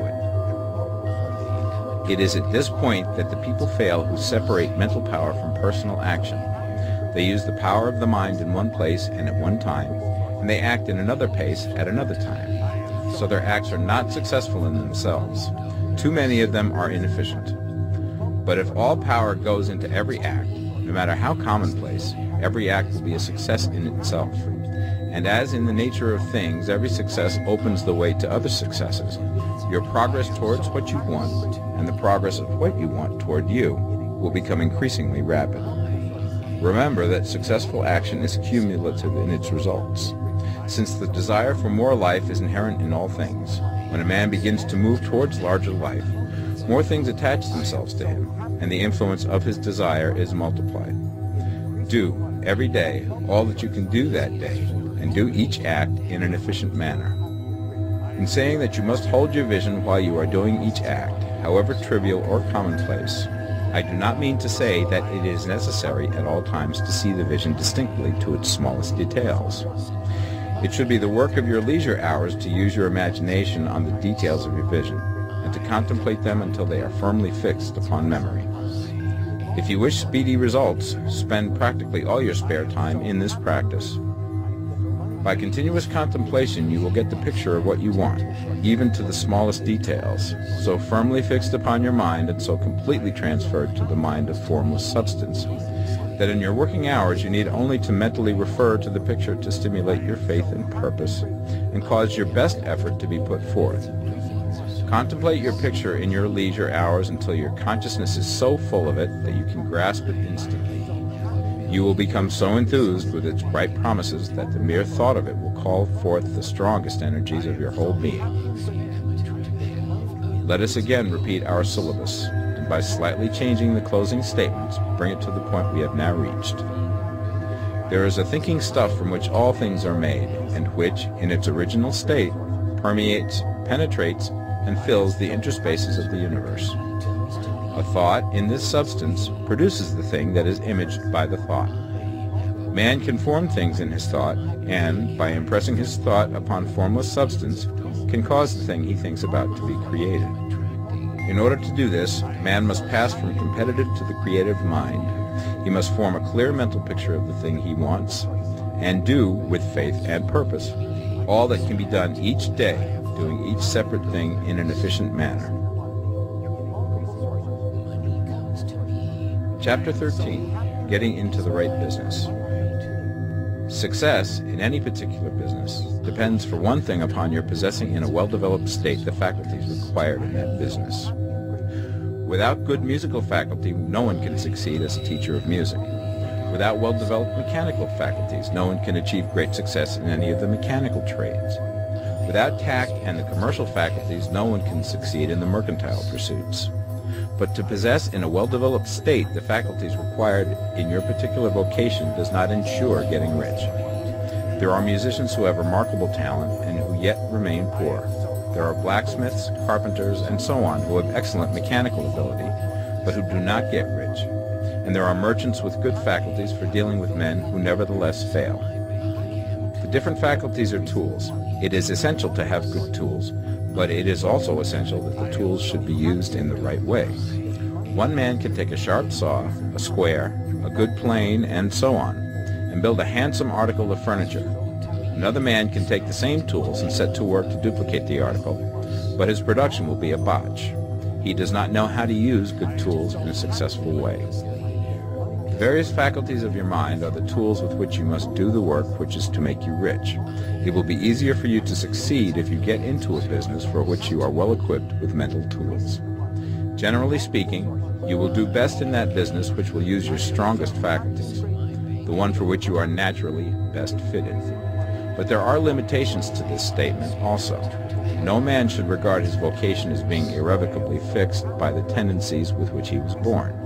it. It is at this point that the people fail who separate mental power from personal action. They use the power of the mind in one place and at one time, and they act in another place at another time. So their acts are not successful in themselves. Too many of them are inefficient. But if all power goes into every act, no matter how commonplace, every act will be a success in itself. And as in the nature of things, every success opens the way to other successes. Your progress towards what you want, and the progress of what you want toward you, will become increasingly rapid. Remember that successful action is cumulative in its results. Since the desire for more life is inherent in all things, when a man begins to move towards larger life, more things attach themselves to him, and the influence of his desire is multiplied. Do, every day, all that you can do that day, and do each act in an efficient manner. In saying that you must hold your vision while you are doing each act, however trivial or commonplace, I do not mean to say that it is necessary at all times to see the vision distinctly to its smallest details. It should be the work of your leisure hours to use your imagination on the details of your vision, and to contemplate them until they are firmly fixed upon memory. If you wish speedy results, spend practically all your spare time in this practice. By continuous contemplation you will get the picture of what you want, even to the smallest details, so firmly fixed upon your mind and so completely transferred to the mind of formless substance, that in your working hours you need only to mentally refer to the picture to stimulate your faith and purpose, and cause your best effort to be put forth. Contemplate your picture in your leisure hours until your consciousness is so full of it that you can grasp it instantly. You will become so enthused with its bright promises that the mere thought of it will call forth the strongest energies of your whole being. Let us again repeat our syllabus, and by slightly changing the closing statements, bring it to the point we have now reached. There is a thinking stuff from which all things are made, and which, in its original state, permeates, penetrates, and fills the interspaces of the universe. A thought in this substance produces the thing that is imaged by the thought. Man can form things in his thought, and, by impressing his thought upon formless substance, can cause the thing he thinks about to be created. In order to do this, man must pass from competitive to the creative mind. He must form a clear mental picture of the thing he wants, and do, with faith and purpose, all that can be done each day, doing each separate thing in an efficient manner. Chapter 13. Getting into the right business. Success in any particular business depends for one thing upon your possessing in a well-developed state the faculties required in that business. Without good musical faculty, no one can succeed as a teacher of music. Without well-developed mechanical faculties, no one can achieve great success in any of the mechanical trades. Without tact and the commercial faculties, no one can succeed in the mercantile pursuits. But to possess in a well-developed state the faculties required in your particular vocation does not ensure getting rich. There are musicians who have remarkable talent and who yet remain poor. There are blacksmiths, carpenters, and so on who have excellent mechanical ability, but who do not get rich. And there are merchants with good faculties for dealing with men who nevertheless fail. The different faculties are tools. It is essential to have good tools, but it is also essential that the tools should be used in the right way. One man can take a sharp saw, a square, a good plane, and so on, and build a handsome article of furniture. Another man can take the same tools and set to work to duplicate the article, but his production will be a botch. He does not know how to use good tools in a successful way. The various faculties of your mind are the tools with which you must do the work which is to make you rich. It will be easier for you to succeed if you get into a business for which you are well equipped with mental tools. Generally speaking, you will do best in that business which will use your strongest faculties, the one for which you are naturally best fitted. But there are limitations to this statement also. No man should regard his vocation as being irrevocably fixed by the tendencies with which he was born.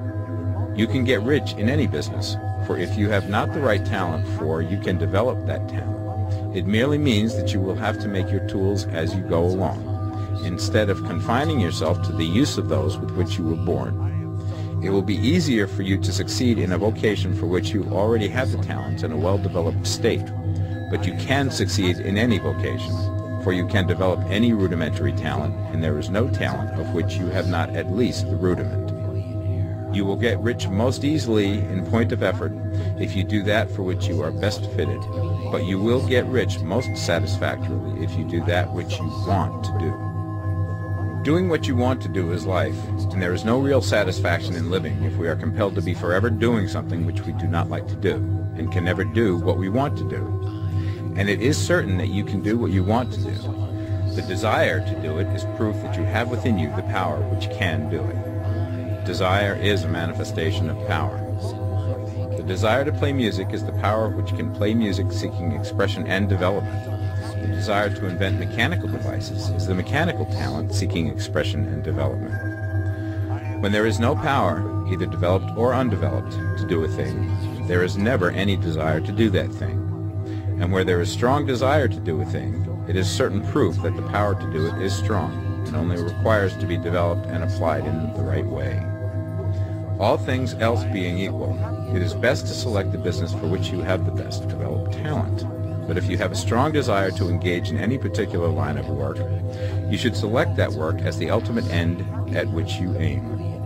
You can get rich in any business, for if you have not the right talent you can develop that talent. It merely means that you will have to make your tools as you go along, instead of confining yourself to the use of those with which you were born. It will be easier for you to succeed in a vocation for which you already have the talents in a well-developed state, but you can succeed in any vocation, for you can develop any rudimentary talent, and there is no talent of which you have not at least the rudiment. You will get rich most easily in point of effort if you do that for which you are best fitted, but you will get rich most satisfactorily if you do that which you want to do. Doing what you want to do is life, and there is no real satisfaction in living if we are compelled to be forever doing something which we do not like to do, and can never do what we want to do. And it is certain that you can do what you want to do. The desire to do it is proof that you have within you the power which can do it. Desire is a manifestation of power. The desire to play music is the power which can play music seeking expression and development. The desire to invent mechanical devices is the mechanical talent seeking expression and development. When there is no power, either developed or undeveloped, to do a thing, there is never any desire to do that thing. And where there is strong desire to do a thing, it is certain proof that the power to do it is strong, and only requires to be developed and applied in the right way. All things else being equal, it is best to select the business for which you have the best developed talent. But if you have a strong desire to engage in any particular line of work, you should select that work as the ultimate end at which you aim.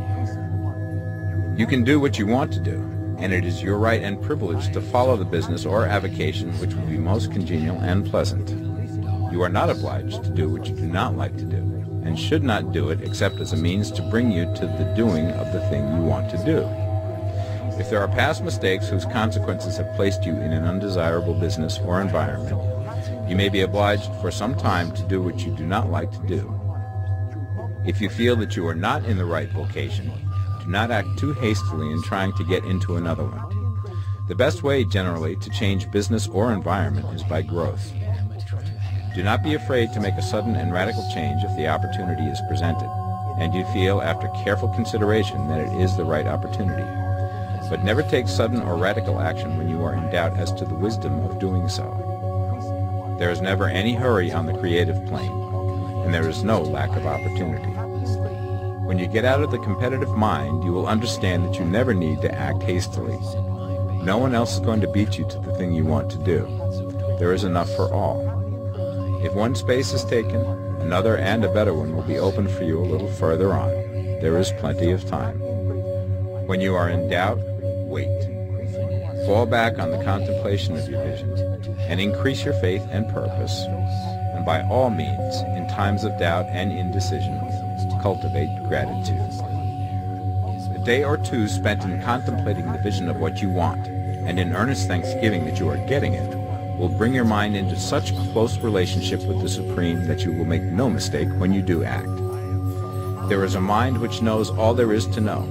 You can do what you want to do, and it is your right and privilege to follow the business or avocation which will be most congenial and pleasant. You are not obliged to do what you do not like to do, and should not do it except as a means to bring you to the doing of the thing you want to do. If there are past mistakes whose consequences have placed you in an undesirable business or environment, you may be obliged for some time to do what you do not like to do. If you feel that you are not in the right vocation, do not act too hastily in trying to get into another one. The best way, generally, to change business or environment is by growth. Do not be afraid to make a sudden and radical change if the opportunity is presented, and you feel after careful consideration that it is the right opportunity. But never take sudden or radical action when you are in doubt as to the wisdom of doing so. There is never any hurry on the creative plane, and there is no lack of opportunity. When you get out of the competitive mind, you will understand that you never need to act hastily. No one else is going to beat you to the thing you want to do. There is enough for all. If one space is taken, another and a better one will be opened for you a little further on. There is plenty of time. When you are in doubt, wait. Fall back on the contemplation of your vision, and increase your faith and purpose, and by all means, in times of doubt and indecision, cultivate gratitude. A day or two spent in contemplating the vision of what you want, and in earnest thanksgiving that you are getting it, will bring your mind into such close relationship with the Supreme that you will make no mistake when you do act. There is a mind which knows all there is to know,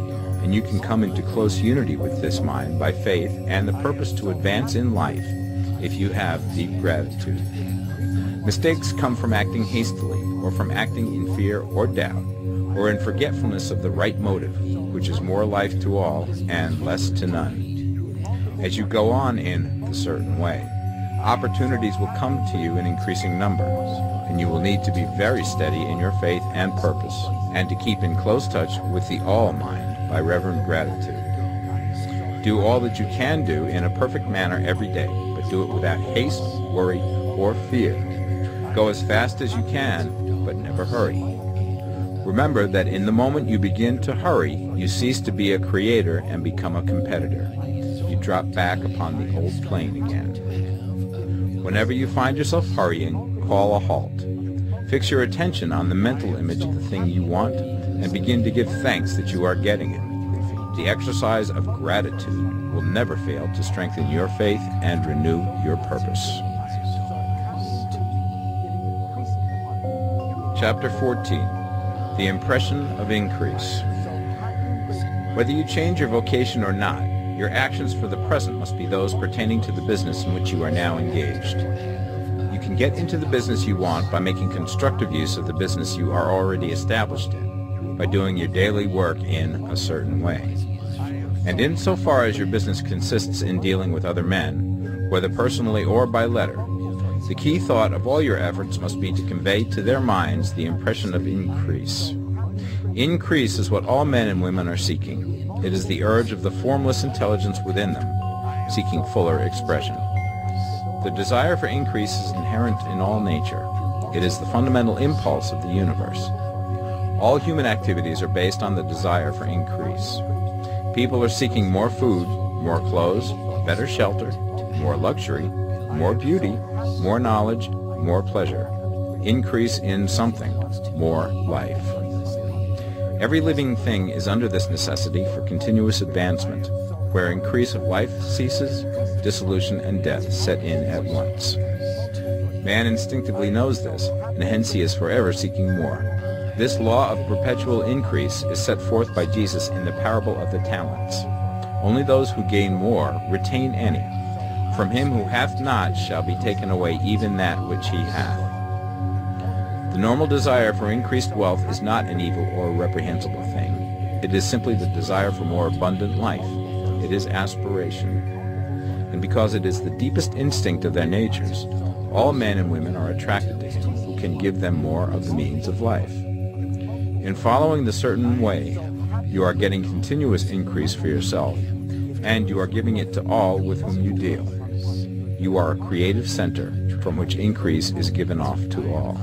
and you can come into close unity with this mind by faith and the purpose to advance in life if you have deep gratitude. Mistakes come from acting hastily, or from acting in fear or doubt, or in forgetfulness of the right motive, which is more life to all and less to none. As you go on in the certain way, opportunities will come to you in increasing numbers, and you will need to be very steady in your faith and purpose, and to keep in close touch with the All-Mind by reverent gratitude. Do all that you can do in a perfect manner every day, but do it without haste, worry, or fear. Go as fast as you can, but never hurry. Remember that in the moment you begin to hurry, you cease to be a creator and become a competitor. You drop back upon the old plane again. Whenever you find yourself hurrying, call a halt. Fix your attention on the mental image of the thing you want and begin to give thanks that you are getting it. The exercise of gratitude will never fail to strengthen your faith and renew your purpose. Chapter 14. The Impression of Increase. Whether you change your vocation or not, your actions for the present must be those pertaining to the business in which you are now engaged. You can get into the business you want by making constructive use of the business you are already established in, by doing your daily work in a certain way. And insofar as your business consists in dealing with other men, whether personally or by letter, the key thought of all your efforts must be to convey to their minds the impression of increase. Increase is what all men and women are seeking. It is the urge of the formless intelligence within them, seeking fuller expression. The desire for increase is inherent in all nature. It is the fundamental impulse of the universe. All human activities are based on the desire for increase. People are seeking more food, more clothes, better shelter, more luxury, more beauty, more knowledge, more pleasure. Increase in something, more life. Every living thing is under this necessity for continuous advancement. Where increase of life ceases, dissolution and death set in at once. Man instinctively knows this, and hence he is forever seeking more. This law of perpetual increase is set forth by Jesus in the parable of the talents. Only those who gain more retain any. From him who hath not shall be taken away even that which he hath. The normal desire for increased wealth is not an evil or reprehensible thing. It is simply the desire for more abundant life. It is aspiration. And because it is the deepest instinct of their natures, all men and women are attracted to him who can give them more of the means of life. In following the certain way, you are getting continuous increase for yourself, and you are giving it to all with whom you deal. You are a creative center from which increase is given off to all.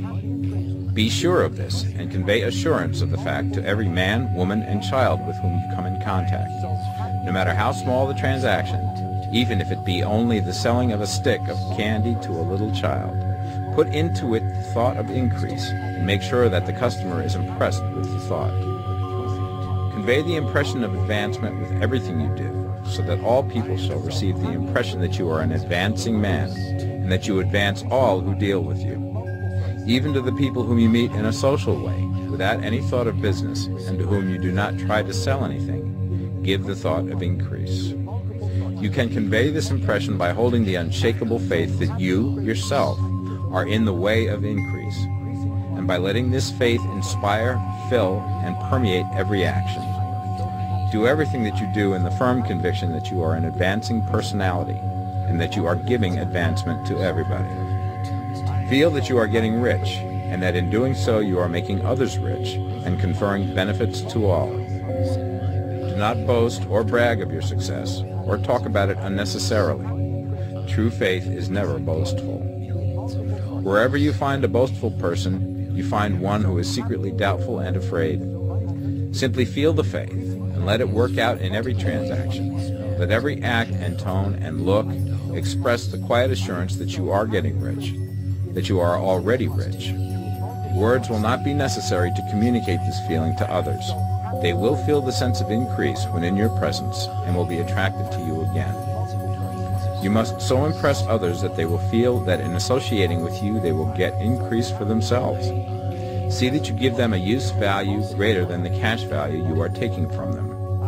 Be sure of this, and convey assurance of the fact to every man, woman, and child with whom you come in contact. No matter how small the transaction, even if it be only the selling of a stick of candy to a little child, put into it the thought of increase, and make sure that the customer is impressed with the thought. Convey the impression of advancement with everything you do, so that all people shall receive the impression that you are an advancing man, and that you advance all who deal with you. Even to the people whom you meet in a social way, without any thought of business, and to whom you do not try to sell anything, give the thought of increase. You can convey this impression by holding the unshakable faith that you, yourself, are in the way of increase, and by letting this faith inspire, fill, and permeate every action. Do everything that you do in the firm conviction that you are an advancing personality, and that you are giving advancement to everybody. Feel that you are getting rich, and that in doing so you are making others rich and conferring benefits to all. Do not boast or brag of your success, or talk about it unnecessarily. True faith is never boastful. Wherever you find a boastful person, you find one who is secretly doubtful and afraid. Simply feel the faith, and let it work out in every transaction. Let every act and tone and look express the quiet assurance that you are getting rich, that you are already rich. Words will not be necessary to communicate this feeling to others. They will feel the sense of increase when in your presence and will be attracted to you again. You must so impress others that they will feel that in associating with you they will get increase for themselves. See that you give them a use value greater than the cash value you are taking from them.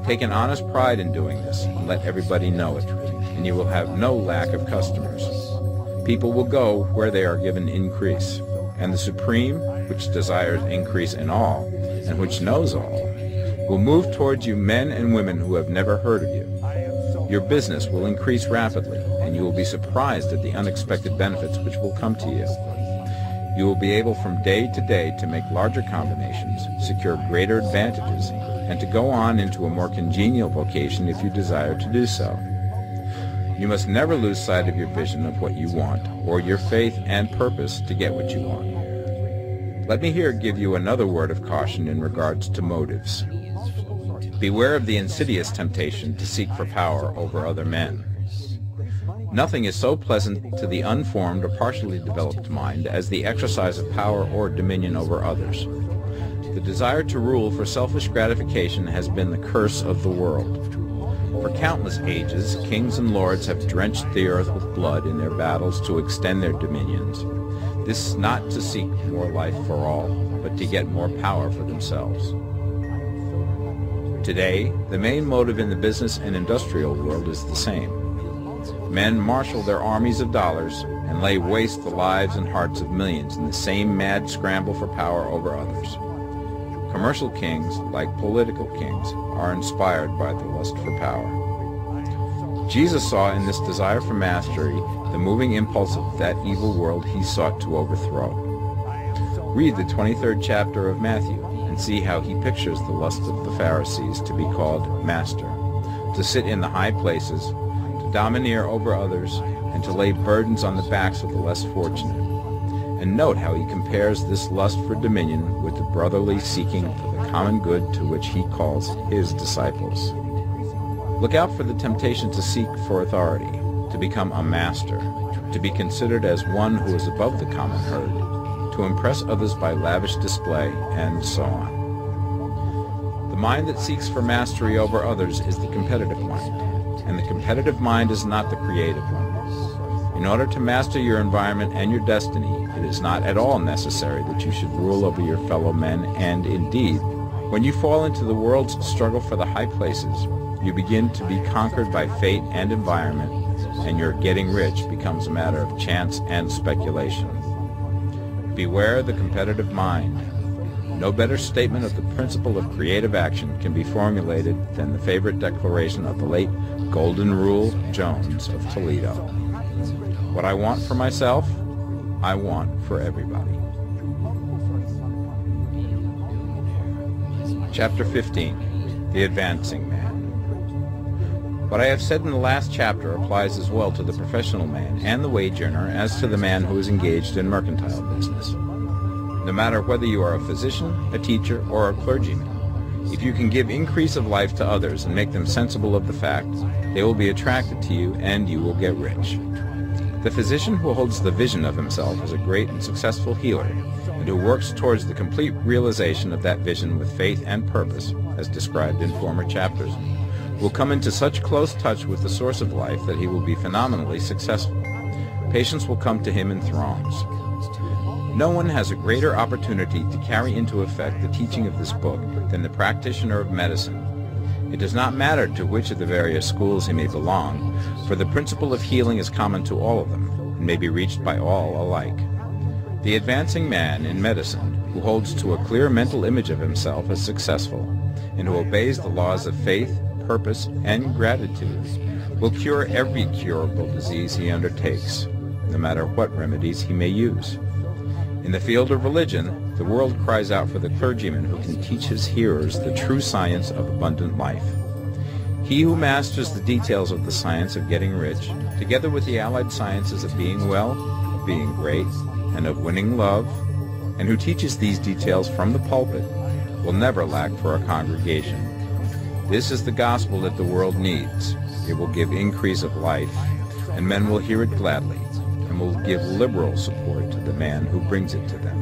Take an honest pride in doing this, and let everybody know it, and you will have no lack of customers. People will go where they are given increase, and the Supreme, which desires increase in all, and which knows all, will move towards you men and women who have never heard of you. Your business will increase rapidly, and you will be surprised at the unexpected benefits which will come to you. You will be able from day to day to make larger combinations, secure greater advantages, and to go on into a more congenial vocation if you desire to do so. You must never lose sight of your vision of what you want, or your faith and purpose to get what you want. Let me here give you another word of caution in regards to motives. Beware of the insidious temptation to seek for power over other men. Nothing is so pleasant to the unformed or partially developed mind as the exercise of power or dominion over others. The desire to rule for selfish gratification has been the curse of the world. For countless ages, kings and lords have drenched the earth with blood in their battles to extend their dominions. This is not to seek more life for all, but to get more power for themselves. Today, the main motive in the business and industrial world is the same. Men marshal their armies of dollars and lay waste the lives and hearts of millions in the same mad scramble for power over others. Commercial kings, like political kings, are inspired by the lust for power. Jesus saw in this desire for mastery the moving impulse of that evil world he sought to overthrow. Read the 23rd chapter of Matthew and see how he pictures the lust of the Pharisees to be called master, to sit in the high places, to domineer over others, and to lay burdens on the backs of the less fortunate. And note how he compares this lust for dominion with the brotherly seeking for the common good to which he calls his disciples. Look out for the temptation to seek for authority, to become a master, to be considered as one who is above the common herd, to impress others by lavish display, and so on. The mind that seeks for mastery over others is the competitive mind, and the competitive mind is not the creative one. In order to master your environment and your destiny, it is not at all necessary that you should rule over your fellow men, and indeed, when you fall into the world's struggle for the high places, you begin to be conquered by fate and environment, and your getting rich becomes a matter of chance and speculation. Beware the competitive mind. No better statement of the principle of creative action can be formulated than the favorite declaration of the late Golden Rule Jones of Toledo. What I want for myself, I want for everybody. Chapter 15. The Advancing Man. What I have said in the last chapter applies as well to the professional man and the wage earner as to the man who is engaged in mercantile business. No matter whether you are a physician, a teacher, or a clergyman, if you can give increase of life to others and make them sensible of the fact, they will be attracted to you and you will get rich. The physician who holds the vision of himself as a great and successful healer, and who works towards the complete realization of that vision with faith and purpose, as described in former chapters, will come into such close touch with the source of life that he will be phenomenally successful. Patients will come to him in throngs. No one has a greater opportunity to carry into effect the teaching of this book than the practitioner of medicine. It does not matter to which of the various schools he may belong, for the principle of healing is common to all of them, and may be reached by all alike. The advancing man in medicine, who holds to a clear mental image of himself as successful, and who obeys the laws of faith, purpose, and gratitude, will cure every curable disease he undertakes, no matter what remedies he may use. In the field of religion, the world cries out for the clergyman who can teach his hearers the true science of abundant life. He who masters the details of the science of getting rich, together with the allied sciences of being well, of being great, and of winning love, and who teaches these details from the pulpit, will never lack for a congregation. This is the gospel that the world needs. It will give increase of life, and men will hear it gladly, and will give liberal support to the man who brings it to them.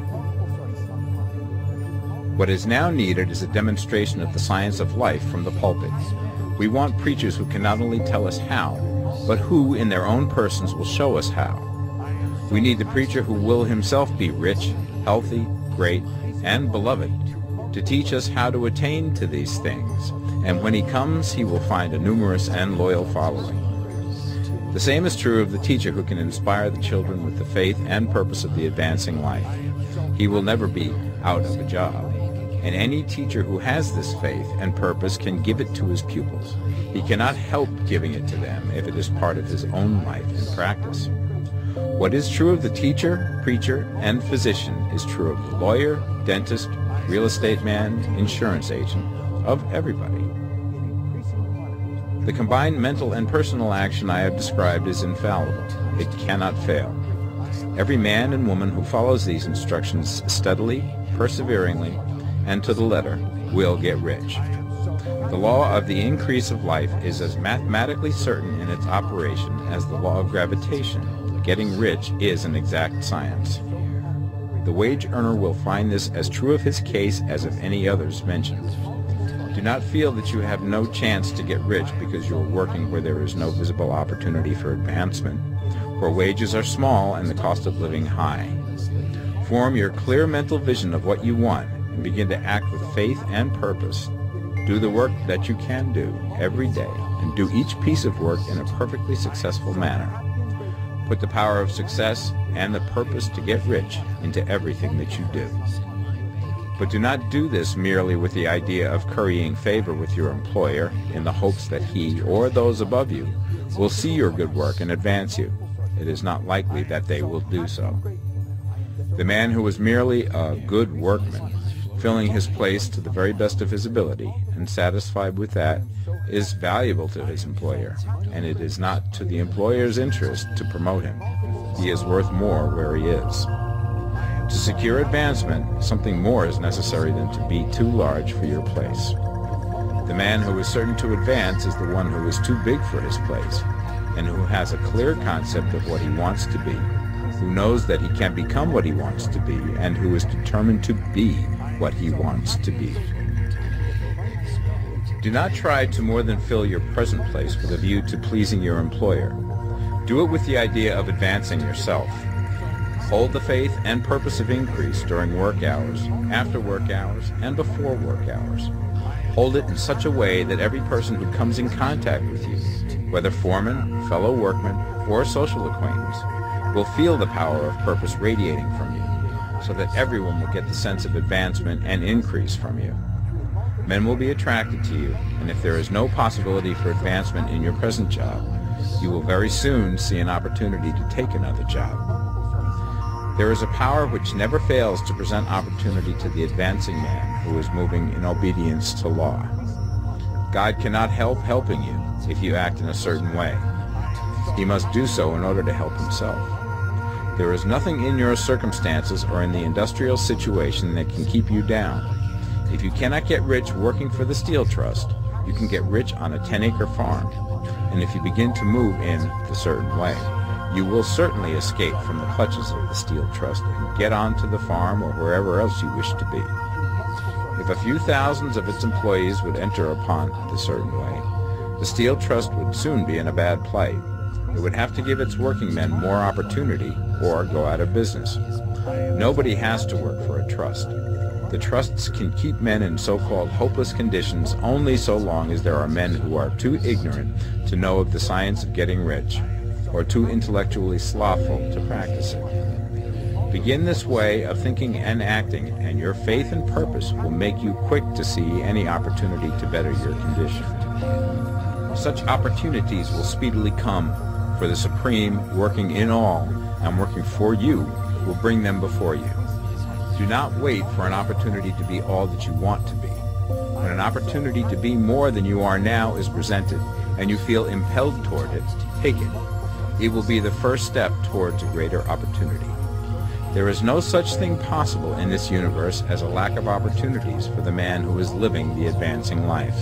What is now needed is a demonstration of the science of life from the pulpit. We want preachers who can not only tell us how, but who in their own persons will show us how. We need the preacher who will himself be rich, healthy, great, and beloved, to teach us how to attain to these things, and when he comes, he will find a numerous and loyal following. The same is true of the teacher who can inspire the children with the faith and purpose of the advancing life. He will never be out of a job. And any teacher who has this faith and purpose can give it to his pupils. He cannot help giving it to them if it is part of his own life and practice. What is true of the teacher, preacher, and physician is true of the lawyer, dentist, real estate man, insurance agent, of everybody. The combined mental and personal action I have described is infallible. It cannot fail. Every man and woman who follows these instructions steadily, perseveringly, and to the letter will get rich. The law of the increase of life is as mathematically certain in its operation as the law of gravitation. Getting rich is an exact science. The wage earner will find this as true of his case as of any others mentioned. Do not feel that you have no chance to get rich because you are working where there is no visible opportunity for advancement, where wages are small and the cost of living high. Form your clear mental vision of what you want and begin to act with faith and purpose. Do the work that you can do every day and do each piece of work in a perfectly successful manner. Put the power of success and the purpose to get rich into everything that you do. But do not do this merely with the idea of currying favor with your employer in the hopes that he or those above you will see your good work and advance you. It is not likely that they will do so. The man who is merely a good workman, filling his place to the very best of his ability and satisfied with that, is valuable to his employer, and it is not to the employer's interest to promote him. He is worth more where he is. To secure advancement, something more is necessary than to be too large for your place. The man who is certain to advance is the one who is too big for his place, and who has a clear concept of what he wants to be, who knows that he can become what he wants to be, and who is determined to be what he wants to be. Do not try to more than fill your present place with a view to pleasing your employer. Do it with the idea of advancing yourself. Hold the faith and purpose of increase during work hours, after work hours, and before work hours. Hold it in such a way that every person who comes in contact with you, whether foreman, fellow workman, or social acquaintance, will feel the power of purpose radiating from you, so that everyone will get the sense of advancement and increase from you. Men will be attracted to you, and if there is no possibility for advancement in your present job, you will very soon see an opportunity to take another job. There is a power which never fails to present opportunity to the advancing man who is moving in obedience to law. God cannot help helping you if you act in a certain way. He must do so in order to help himself. There is nothing in your circumstances or in the industrial situation that can keep you down. If you cannot get rich working for the Steel Trust, you can get rich on a 10-acre farm. And if you begin to move in the certain way, you will certainly escape from the clutches of the Steel Trust and get on to the farm or wherever else you wish to be. If a few thousands of its employees would enter upon the certain way, the Steel Trust would soon be in a bad plight. It would have to give its working men more opportunity or go out of business. Nobody has to work for a trust. The trusts can keep men in so-called hopeless conditions only so long as there are men who are too ignorant to know of the science of getting rich, or too intellectually slothful to practice it. Begin this way of thinking and acting, and your faith and purpose will make you quick to see any opportunity to better your condition. Such opportunities will speedily come, for the Supreme, working in all and working for you, will bring them before you. Do not wait for an opportunity to be all that you want to be. When an opportunity to be more than you are now is presented, and you feel impelled toward it, take it. It will be the first step towards a greater opportunity. There is no such thing possible in this universe as a lack of opportunities for the man who is living the advancing life.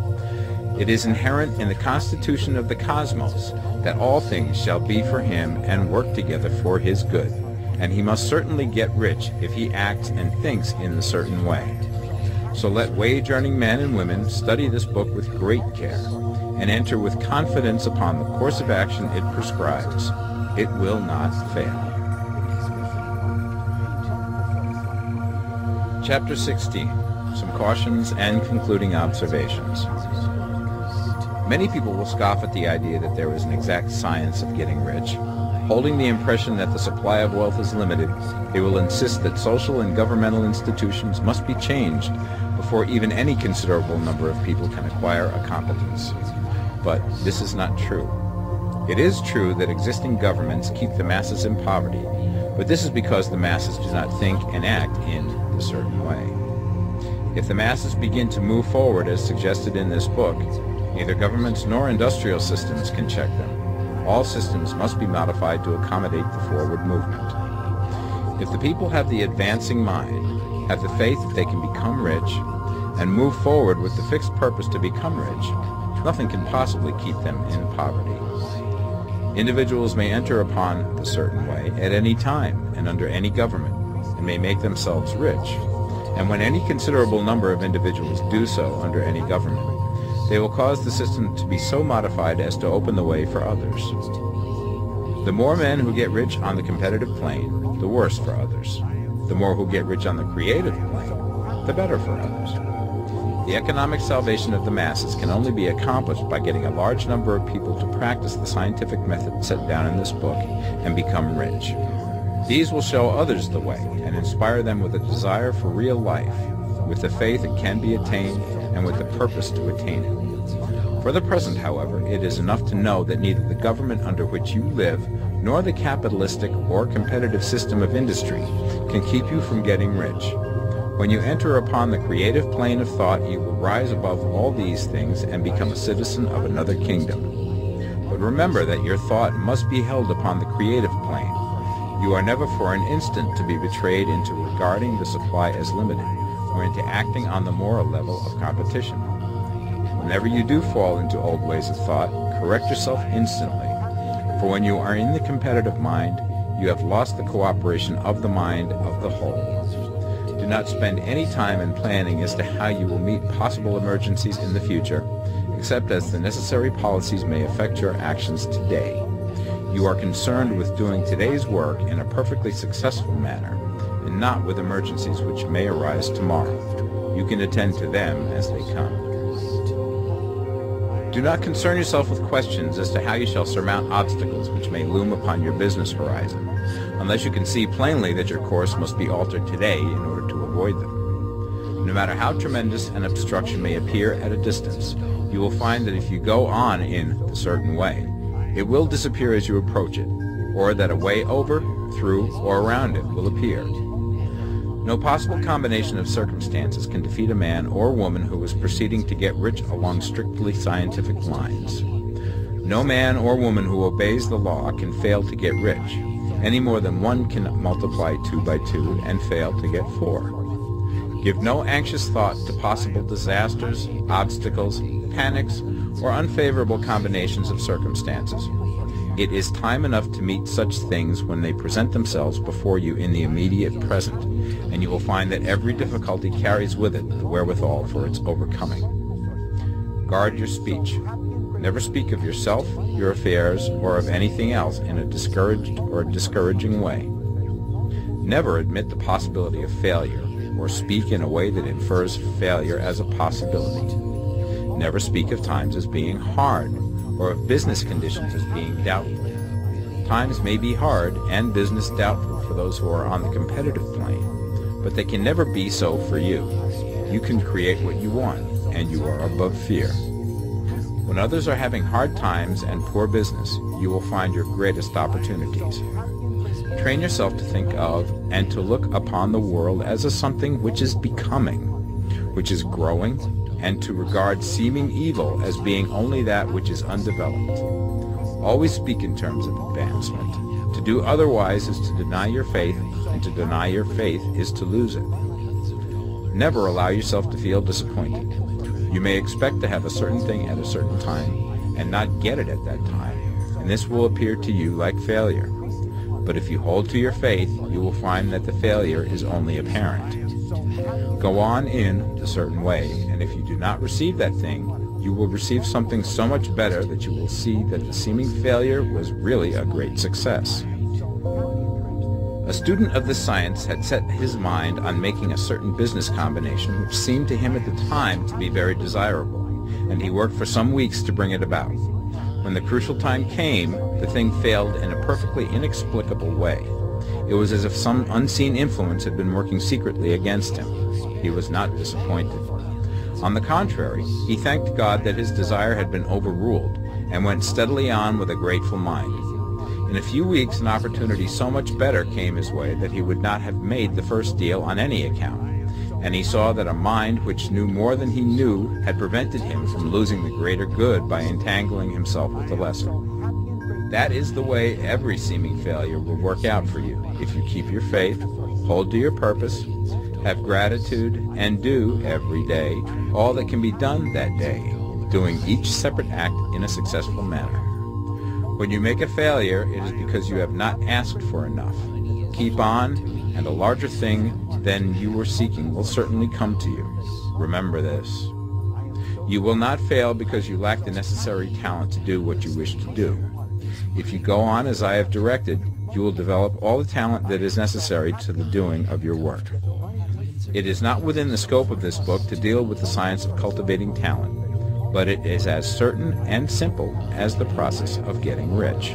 It is inherent in the constitution of the cosmos that all things shall be for him and work together for his good, and he must certainly get rich if he acts and thinks in a certain way. So let wage-earning men and women study this book with great care, and enter with confidence upon the course of action it prescribes. It will not fail. Chapter 16. Some cautions and concluding observations. Many people will scoff at the idea that there is an exact science of getting rich. Holding the impression that the supply of wealth is limited, they will insist that social and governmental institutions must be changed before even any considerable number of people can acquire a competence. But this is not true. It is true that existing governments keep the masses in poverty, but this is because the masses do not think and act in a certain way. If the masses begin to move forward as suggested in this book, neither governments nor industrial systems can check them. All systems must be modified to accommodate the forward movement. If the people have the advancing mind, have the faith that they can become rich, and move forward with the fixed purpose to become rich, nothing can possibly keep them in poverty. Individuals may enter upon the certain way at any time and under any government, and may make themselves rich. And when any considerable number of individuals do so under any government, they will cause the system to be so modified as to open the way for others. The more men who get rich on the competitive plane, the worse for others. The more who get rich on the creative plane, the better for others. The economic salvation of the masses can only be accomplished by getting a large number of people to practice the scientific method set down in this book and become rich. These will show others the way and inspire them with a desire for real life, with the faith it can be attained, and with the purpose to attain it. For the present, however, it is enough to know that neither the government under which you live nor the capitalistic or competitive system of industry can keep you from getting rich. When you enter upon the creative plane of thought, you will rise above all these things and become a citizen of another kingdom. But remember that your thought must be held upon the creative plane. You are never for an instant to be betrayed into regarding the supply as limited, or into acting on the moral level of competition. Whenever you do fall into old ways of thought, correct yourself instantly, for when you are in the competitive mind, you have lost the cooperation of the mind of the whole. Do not spend any time in planning as to how you will meet possible emergencies in the future, except as the necessary policies may affect your actions today. You are concerned with doing today's work in a perfectly successful manner, and not with emergencies which may arise tomorrow. You can attend to them as they come. Do not concern yourself with questions as to how you shall surmount obstacles which may loom upon your business horizon, unless you can see plainly that your course must be altered today in order to avoid them. No matter how tremendous an obstruction may appear at a distance, you will find that if you go on in a certain way, it will disappear as you approach it, or that a way over, through, or around it will appear. No possible combination of circumstances can defeat a man or woman who is proceeding to get rich along strictly scientific lines. No man or woman who obeys the law can fail to get rich, any more than one can multiply 2 by 2 and fail to get 4. Give no anxious thought to possible disasters, obstacles, panics, or unfavorable combinations of circumstances. It is time enough to meet such things when they present themselves before you in the immediate present, and you will find that every difficulty carries with it the wherewithal for its overcoming. Guard your speech. Never speak of yourself, your affairs, or of anything else in a discouraged or discouraging way. Never admit the possibility of failure, or speak in a way that infers failure as a possibility. Never speak of times as being hard, or of business conditions as being doubtful. Times may be hard and business doubtful for those who are on the competitive plane, but they can never be so for you. You can create what you want, and you are above fear. When others are having hard times and poor business, you will find your greatest opportunities. Train yourself to think of and to look upon the world as a something which is becoming, which is growing, and to regard seeming evil as being only that which is undeveloped. Always speak in terms of advancement. To do otherwise is to deny your faith, and to deny your faith is to lose it. Never allow yourself to feel disappointed. You may expect to have a certain thing at a certain time, and not get it at that time, and this will appear to you like failure. But if you hold to your faith, you will find that the failure is only apparent. Go on in a certain way, and if you do not receive that thing, you will receive something so much better that you will see that the seeming failure was really a great success. A student of this science had set his mind on making a certain business combination which seemed to him at the time to be very desirable, and he worked for some weeks to bring it about. When the crucial time came, the thing failed in a perfectly inexplicable way. It was as if some unseen influence had been working secretly against him. He was not disappointed. On the contrary, he thanked God that his desire had been overruled, and went steadily on with a grateful mind. In a few weeks, an opportunity so much better came his way that he would not have made the first deal on any account, and he saw that a mind which knew more than he knew had prevented him from losing the greater good by entangling himself with the lesser. That is the way every seeming failure will work out for you, if you keep your faith, hold to your purpose, have gratitude, and do, every day, all that can be done that day, doing each separate act in a successful manner. When you make a failure, it is because you have not asked for enough. Keep on, and a larger thing than you were seeking will certainly come to you. Remember this. You will not fail because you lack the necessary talent to do what you wish to do. If you go on as I have directed, you will develop all the talent that is necessary to the doing of your work. It is not within the scope of this book to deal with the science of cultivating talent, but it is as certain and simple as the process of getting rich.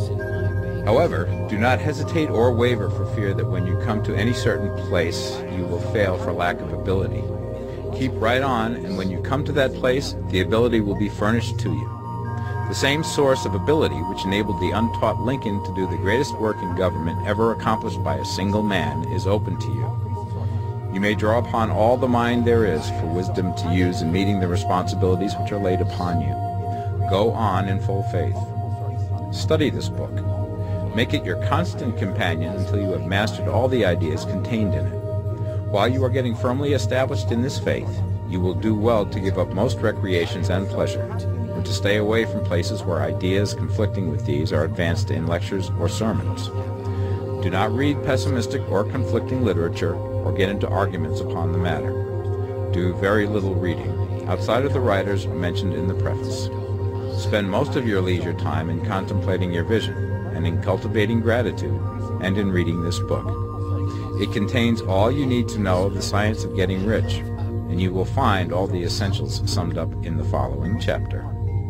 However, do not hesitate or waver for fear that when you come to any certain place, you will fail for lack of ability. Keep right on, and when you come to that place, the ability will be furnished to you. The same source of ability which enabled the untaught Lincoln to do the greatest work in government ever accomplished by a single man is open to you. You may draw upon all the mind there is for wisdom to use in meeting the responsibilities which are laid upon you. Go on in full faith. Study this book. Make it your constant companion until you have mastered all the ideas contained in it. While you are getting firmly established in this faith, you will do well to give up most recreations and pleasure, and to stay away from places where ideas conflicting with these are advanced in lectures or sermons. Do not read pessimistic or conflicting literature or get into arguments upon the matter. Do very little reading, outside of the writers mentioned in the preface. Spend most of your leisure time in contemplating your vision, and in cultivating gratitude, and in reading this book. It contains all you need to know of the science of getting rich, and you will find all the essentials summed up in the following chapter.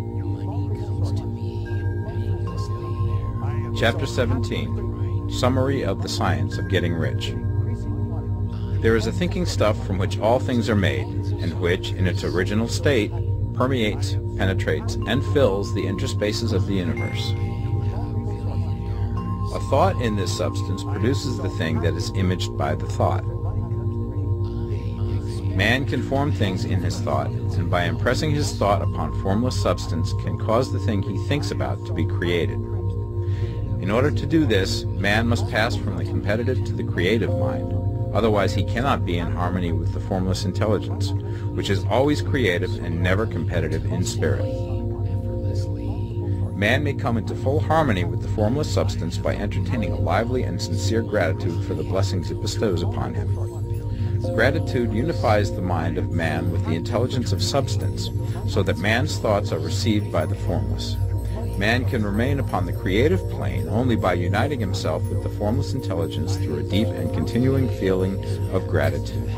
Chapter 17. Summary of the Science of Getting Rich. There is a thinking stuff from which all things are made, and which, in its original state, permeates, penetrates, and fills the interspaces of the universe. A thought in this substance produces the thing that is imaged by the thought. Man can form things in his thought, and by impressing his thought upon formless substance can cause the thing he thinks about to be created. In order to do this, man must pass from the competitive to the creative mind, otherwise he cannot be in harmony with the formless intelligence, which is always creative and never competitive in spirit. Man may come into full harmony with the formless substance by entertaining a lively and sincere gratitude for the blessings it bestows upon him. Gratitude unifies the mind of man with the intelligence of substance, so that man's thoughts are received by the formless. Man can remain upon the creative plane only by uniting himself with the formless intelligence through a deep and continuing feeling of gratitude.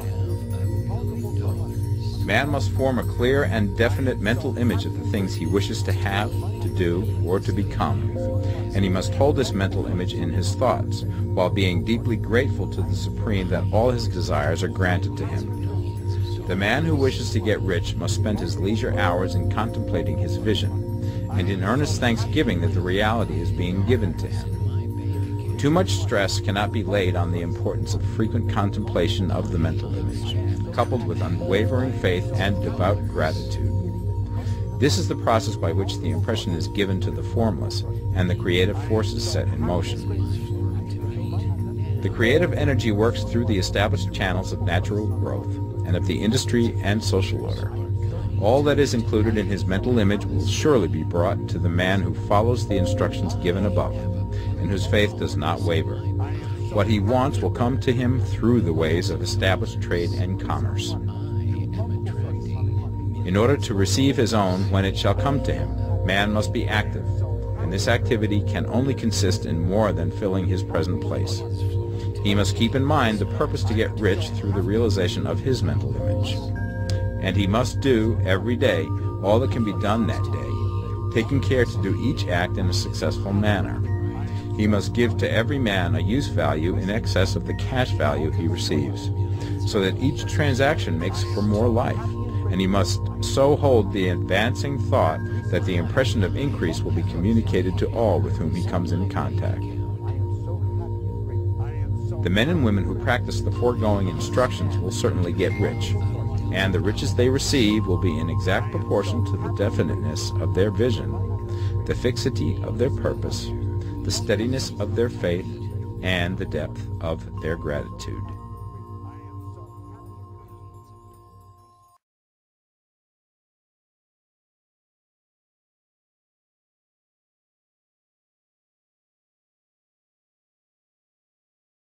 Man must form a clear and definite mental image of the things he wishes to have, to do, or to become, and he must hold this mental image in his thoughts, while being deeply grateful to the Supreme that all his desires are granted to him. The man who wishes to get rich must spend his leisure hours in contemplating his vision, and in earnest thanksgiving that the reality is being given to him. Too much stress cannot be laid on the importance of frequent contemplation of the mental image, coupled with unwavering faith and devout gratitude. This is the process by which the impression is given to the formless, and the creative forces set in motion. The creative energy works through the established channels of natural growth, and of the industry and social order. All that is included in his mental image will surely be brought to the man who follows the instructions given above, and whose faith does not waver. What he wants will come to him through the ways of established trade and commerce. In order to receive his own when it shall come to him, man must be active, and this activity can only consist in more than filling his present place. He must keep in mind the purpose to get rich through the realization of his mental image. And he must do, every day, all that can be done that day, taking care to do each act in a successful manner. He must give to every man a use value in excess of the cash value he receives, so that each transaction makes for more life, and he must so hold the advancing thought that the impression of increase will be communicated to all with whom he comes in contact. The men and women who practice the foregoing instructions will certainly get rich, and the riches they receive will be in exact proportion to the definiteness of their vision, the fixity of their purpose, the steadiness of their faith, and the depth of their gratitude.